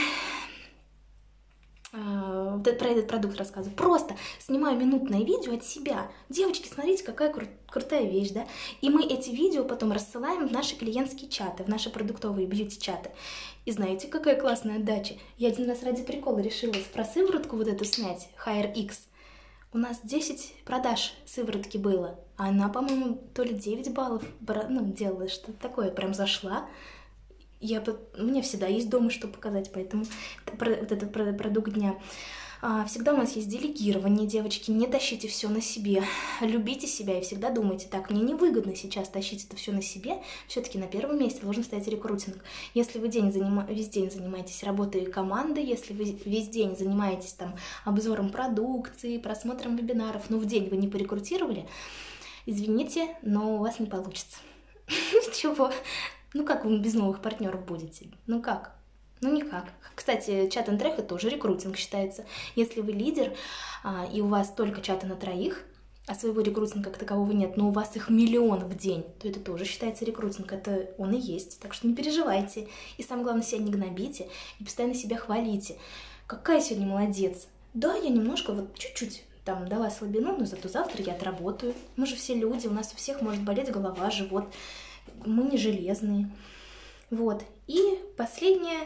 про этот продукт рассказываю. Просто снимаю минутное видео от себя. Девочки, смотрите, какая кру крутая вещь, да? И мы эти видео потом рассылаем в наши клиентские чаты, в наши продуктовые бьюти-чаты. И знаете, какая классная отдача? Я один раз ради прикола решила про сыворотку вот эту снять, Hair X. У нас десять продаж сыворотки было, а она, по-моему, то ли девять баллов ну, делала, что-то такое, прям зашла. Я, у меня всегда есть дома, что показать, поэтому вот этот продукт дня. Всегда у нас есть делегирование, девочки, не тащите все на себе, любите себя и всегда думайте, так, мне невыгодно сейчас тащить это все на себе, все-таки на первом месте должен стоять рекрутинг. Если вы день занима... весь день занимаетесь работой команды, если вы весь день занимаетесь там обзором продукции, просмотром вебинаров, но в день вы не порекрутировали, извините, но у вас не получится. Ничего. Ну как вы без новых партнеров будете? Ну как? Ну никак. Кстати, чат and трек — это тоже рекрутинг считается. Если вы лидер, а, и у вас только чаты на троих, а своего рекрутинга как такового нет, но у вас их миллион в день, то это тоже считается рекрутинг. Это он и есть. Так что не переживайте. И самое главное, себя не гнобите и постоянно себя хвалите. Какая сегодня молодец. Да, я немножко, вот чуть-чуть там дала слабину, но зато завтра я отработаю. Мы же все люди, у нас у всех может болеть голова, живот. Мы не железные. Вот. И последнее,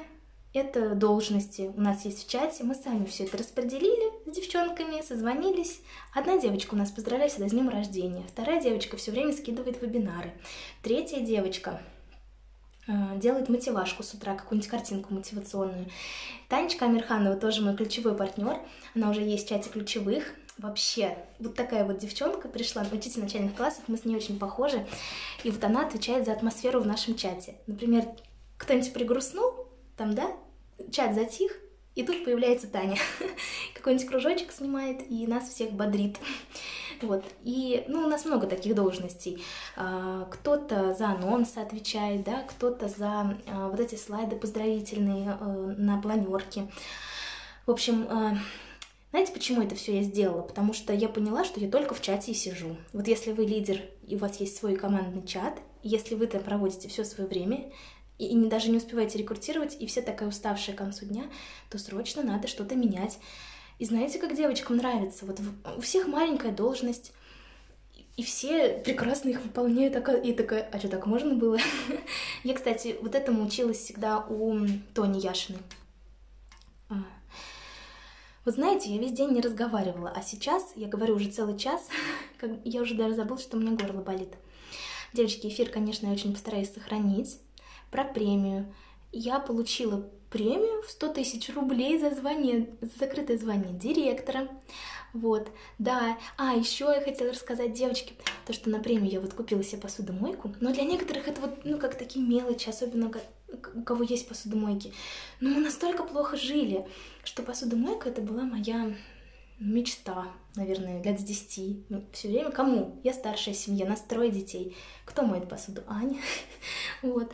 Это должности у нас есть в чате, мы сами все это распределили с девчонками, созвонились. Одна девочка у нас поздравляет всегда с днем рождения, вторая девочка все время скидывает вебинары, третья девочка э, делает мотивашку с утра, какую-нибудь картинку мотивационную. Танечка Амирханова тоже мой ключевой партнер, она уже есть в чате ключевых. Вообще, вот такая вот девчонка пришла, учитель начальных классов, мы с ней очень похожи, и вот она отвечает за атмосферу в нашем чате. Например, кто-нибудь пригрустнул, там, да, чат затих, и тут появляется Таня. Какой-нибудь кружочек снимает и нас всех бодрит. Вот. И, ну, у нас много таких должностей. Кто-то за анонсы отвечает, да, кто-то за вот эти слайды поздравительные на планерке. В общем, знаете, почему это все я сделала? Потому что я поняла, что я только в чате и сижу. Вот если вы лидер, и у вас есть свой командный чат, если вы там проводите все свое время, и, и даже не успеваете рекрутировать, и все такая уставшая к концу дня, то срочно надо что-то менять. И знаете, как девочкам нравится? Вот у всех маленькая должность, и все прекрасно их выполняют. И такая, а что, так можно было? Я, кстати, вот этому училась всегда у Тони Яшиной. Вот знаете, я весь день не разговаривала, а сейчас я говорю уже целый час, как я уже даже забыла, что у меня горло болит. Девочки, эфир, конечно, я очень постараюсь сохранить. Про премию. Я получила премию в сто тысяч рублей за звание, за закрытое звание директора. Вот, да. А, еще я хотела рассказать, девочки, то, что на премию я вот купила себе посудомойку, но для некоторых это вот, ну, как такие мелочи, особенно у кого есть посудомойки. Но мы настолько плохо жили, что посудомойка это была моя мечта, наверное, лет с десяти. Все время кому? Я старшая семья, нас трое детей. Кто моет посуду? Аня. Вот.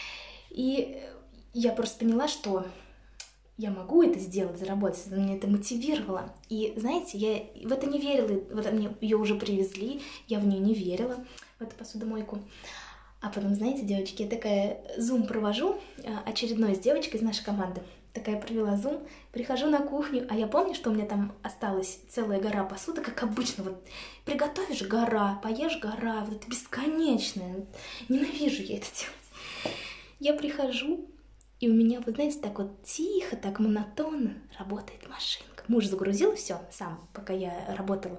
И я просто поняла, что я могу это сделать, заработать, меня это мотивировало. И, знаете, я в это не верила, вот мне ее уже привезли, я в нее не верила, в эту посудомойку. А потом, знаете, девочки, я такая зум провожу, очередной с девочкой из нашей команды, такая провела зум, прихожу на кухню, а я помню, что у меня там осталась целая гора посуды, как обычно, вот приготовишь гора, поешь гора, вот это бесконечное, ненавижу я это делать. Я прихожу, и у меня, вы знаете, так вот тихо, так монотонно работает машинка. Муж загрузил все сам, пока я работала.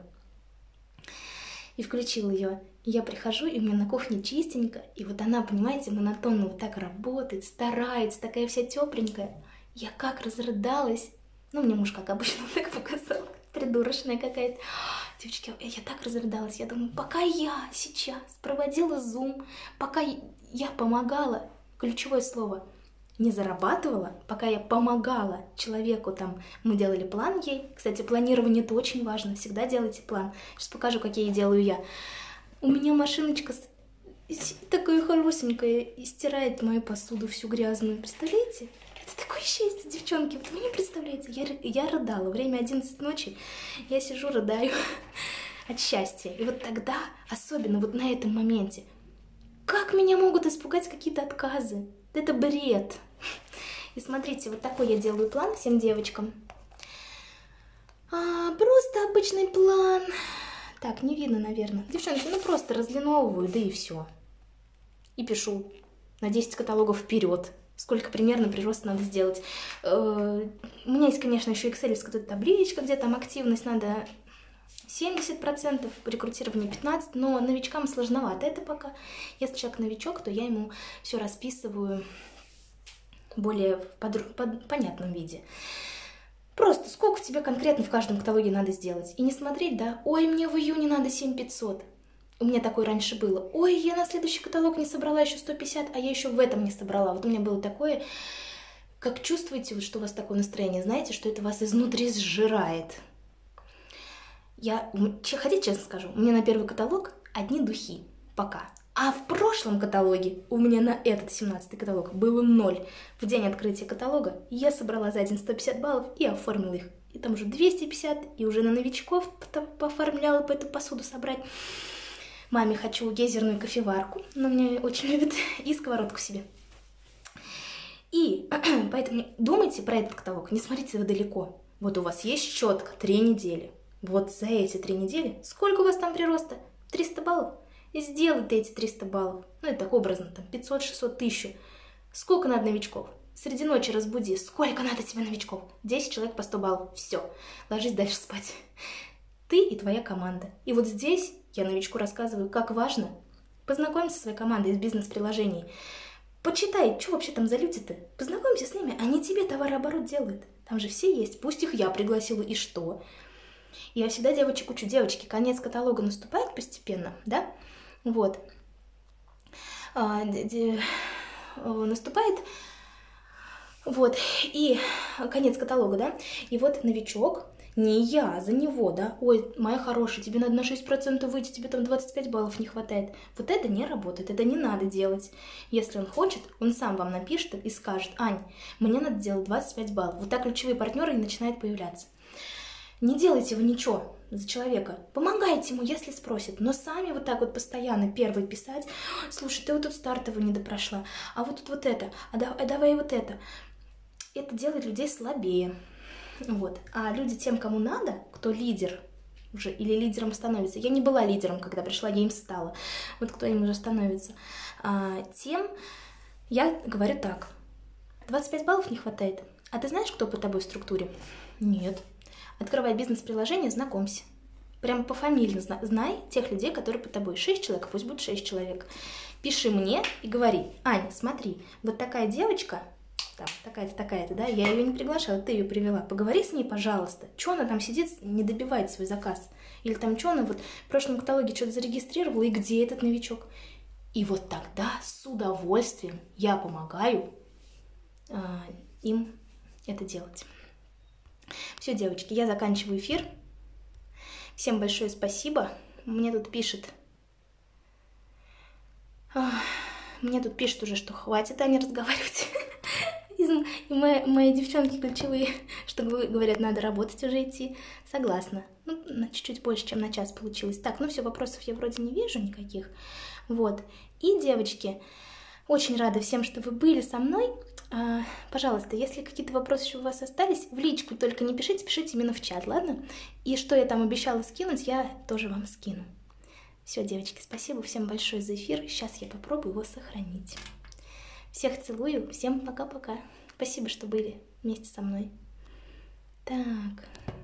И включил ее. И я прихожу, и у меня на кухне чистенько. И вот она, понимаете, монотонно вот так работает, старается, такая вся тепленькая. Я как разрыдалась. Ну, мне муж, как обычно, так показал. Придурочная какая-то. Девочки, я так разрыдалась. Я думаю, пока я сейчас проводила зум, пока я помогала, ключевое слово, не зарабатывала, пока я помогала человеку, там, мы делали план ей. Кстати, планирование это очень важно, всегда делайте план. Сейчас покажу, какие делаю я. У меня машиночка такая хорошенькая и стирает мою посуду всю грязную. Представляете? Это такое счастье, девчонки, вот вы не представляете. Я, я рыдала, время одиннадцать ночи, я сижу, рыдаю от счастья. И вот тогда, особенно вот на этом моменте, как меня могут испугать какие-то отказы? Это бред. И смотрите, вот такой я делаю план всем девочкам. А, просто обычный план. Так, не видно, наверное. Девчонки, ну просто разлиновываю, да и все. И пишу на десять каталогов вперед. Сколько примерно прироста надо сделать. У меня есть, конечно, еще экселевская табличка, где там активность надо семьдесят процентов, рекрутирование пятнадцать процентов, но новичкам сложновато это пока. Если человек новичок, то я ему все расписываю более в под... под... понятном виде. Просто сколько тебе конкретно в каждом каталоге надо сделать. И не смотреть, да, ой, мне в июне надо семь тысяч пятьсот. У меня такое раньше было. Ой, я на следующий каталог не собрала еще сто пятьдесят, а я еще в этом не собрала. Вот у меня было такое, как чувствуете, что у вас такое настроение, знаете, что это вас изнутри сжирает. Я, хотите, честно скажу, у меня на первый каталог одни духи, пока. А в прошлом каталоге, у меня на этот семнадцатый каталог, было ноль. В день открытия каталога я собрала за день сто пятьдесят баллов и оформила их. И там уже двести пятьдесят, и уже на новичков пооформляла по эту посуду собрать. Маме хочу гейзерную кофеварку, но мне очень любит, и сковородку себе. И поэтому думайте про этот каталог, не смотрите вы далеко. Вот у вас есть четко три недели. Вот за эти три недели сколько у вас там прироста? триста баллов? Сделайте эти триста баллов. Ну, это так образно, там пятьсот, шестьсот, тысячу. Сколько надо новичков? среди ночи разбуди. Сколько надо тебе новичков? десять человек по сто баллов. Все, ложись дальше спать. Ты и твоя команда. И вот здесь я новичку рассказываю, как важно познакомиться со своей командой из бизнес-приложений. Почитай, что вообще там за люди-то. Познакомься с ними, они тебе товарооборот делают. Там же все есть. Пусть их я пригласила, и что? Я всегда девочек учу. Девочки, конец каталога наступает постепенно, да? Вот. А, наступает... Вот, и конец каталога, да? И вот новичок, не я, за него, да? Ой, моя хорошая, тебе надо на шесть процентов выйти, тебе там двадцать пять баллов не хватает. Вот это не работает, это не надо делать. Если он хочет, он сам вам напишет и скажет: Ань, мне надо делать двадцать пять баллов. Вот так ключевые партнеры и начинают появляться. Не делайте вы ничего за человека, помогайте ему, если спросит, но сами вот так вот постоянно первый писать: слушай, ты вот тут стартовую не допрошла, а вот тут вот это, а, да, а давай вот это. Это делает людей слабее. Вот. А люди тем, кому надо, кто лидер уже или лидером становится. Я не была лидером, когда пришла, я им стала. Вот кто им уже становится. А, тем я говорю так: двадцать пять баллов не хватает. А ты знаешь, кто по тобой в структуре? Нет. Открывай бизнес-приложение, знакомься. Прямо пофамильно знай тех людей, которые по тобой. шесть человек, пусть будет шесть человек. Пиши мне и говори: Аня, смотри, вот такая девочка, там, такая-то, такая-то, да, я ее не приглашала, ты ее привела. Поговори с ней, пожалуйста. Че она там сидит, не добивает свой заказ? Или там что она вот в прошлом каталоге что-то зарегистрировала, и где этот новичок? И вот тогда с удовольствием я помогаю э, им это делать. Все, девочки, я заканчиваю эфир. Всем большое спасибо. Мне тут пишет... Мне тут пишут уже, что хватит, Аня, разговаривать. И мои, мои девчонки ключевые, что говорят, надо работать уже идти. Согласна. Ну, на чуть-чуть больше, чем на час получилось. Так, ну все, вопросов я вроде не вижу никаких. Вот. И, девочки, очень рада всем, что вы были со мной. А, пожалуйста, если какие-то вопросы еще у вас остались, в личку только не пишите, пишите именно в чат, ладно? И что я там обещала скинуть, я тоже вам скину. Все, девочки, спасибо всем большое за эфир. Сейчас я попробую его сохранить. Всех целую, всем пока-пока. Спасибо, что были вместе со мной. Так...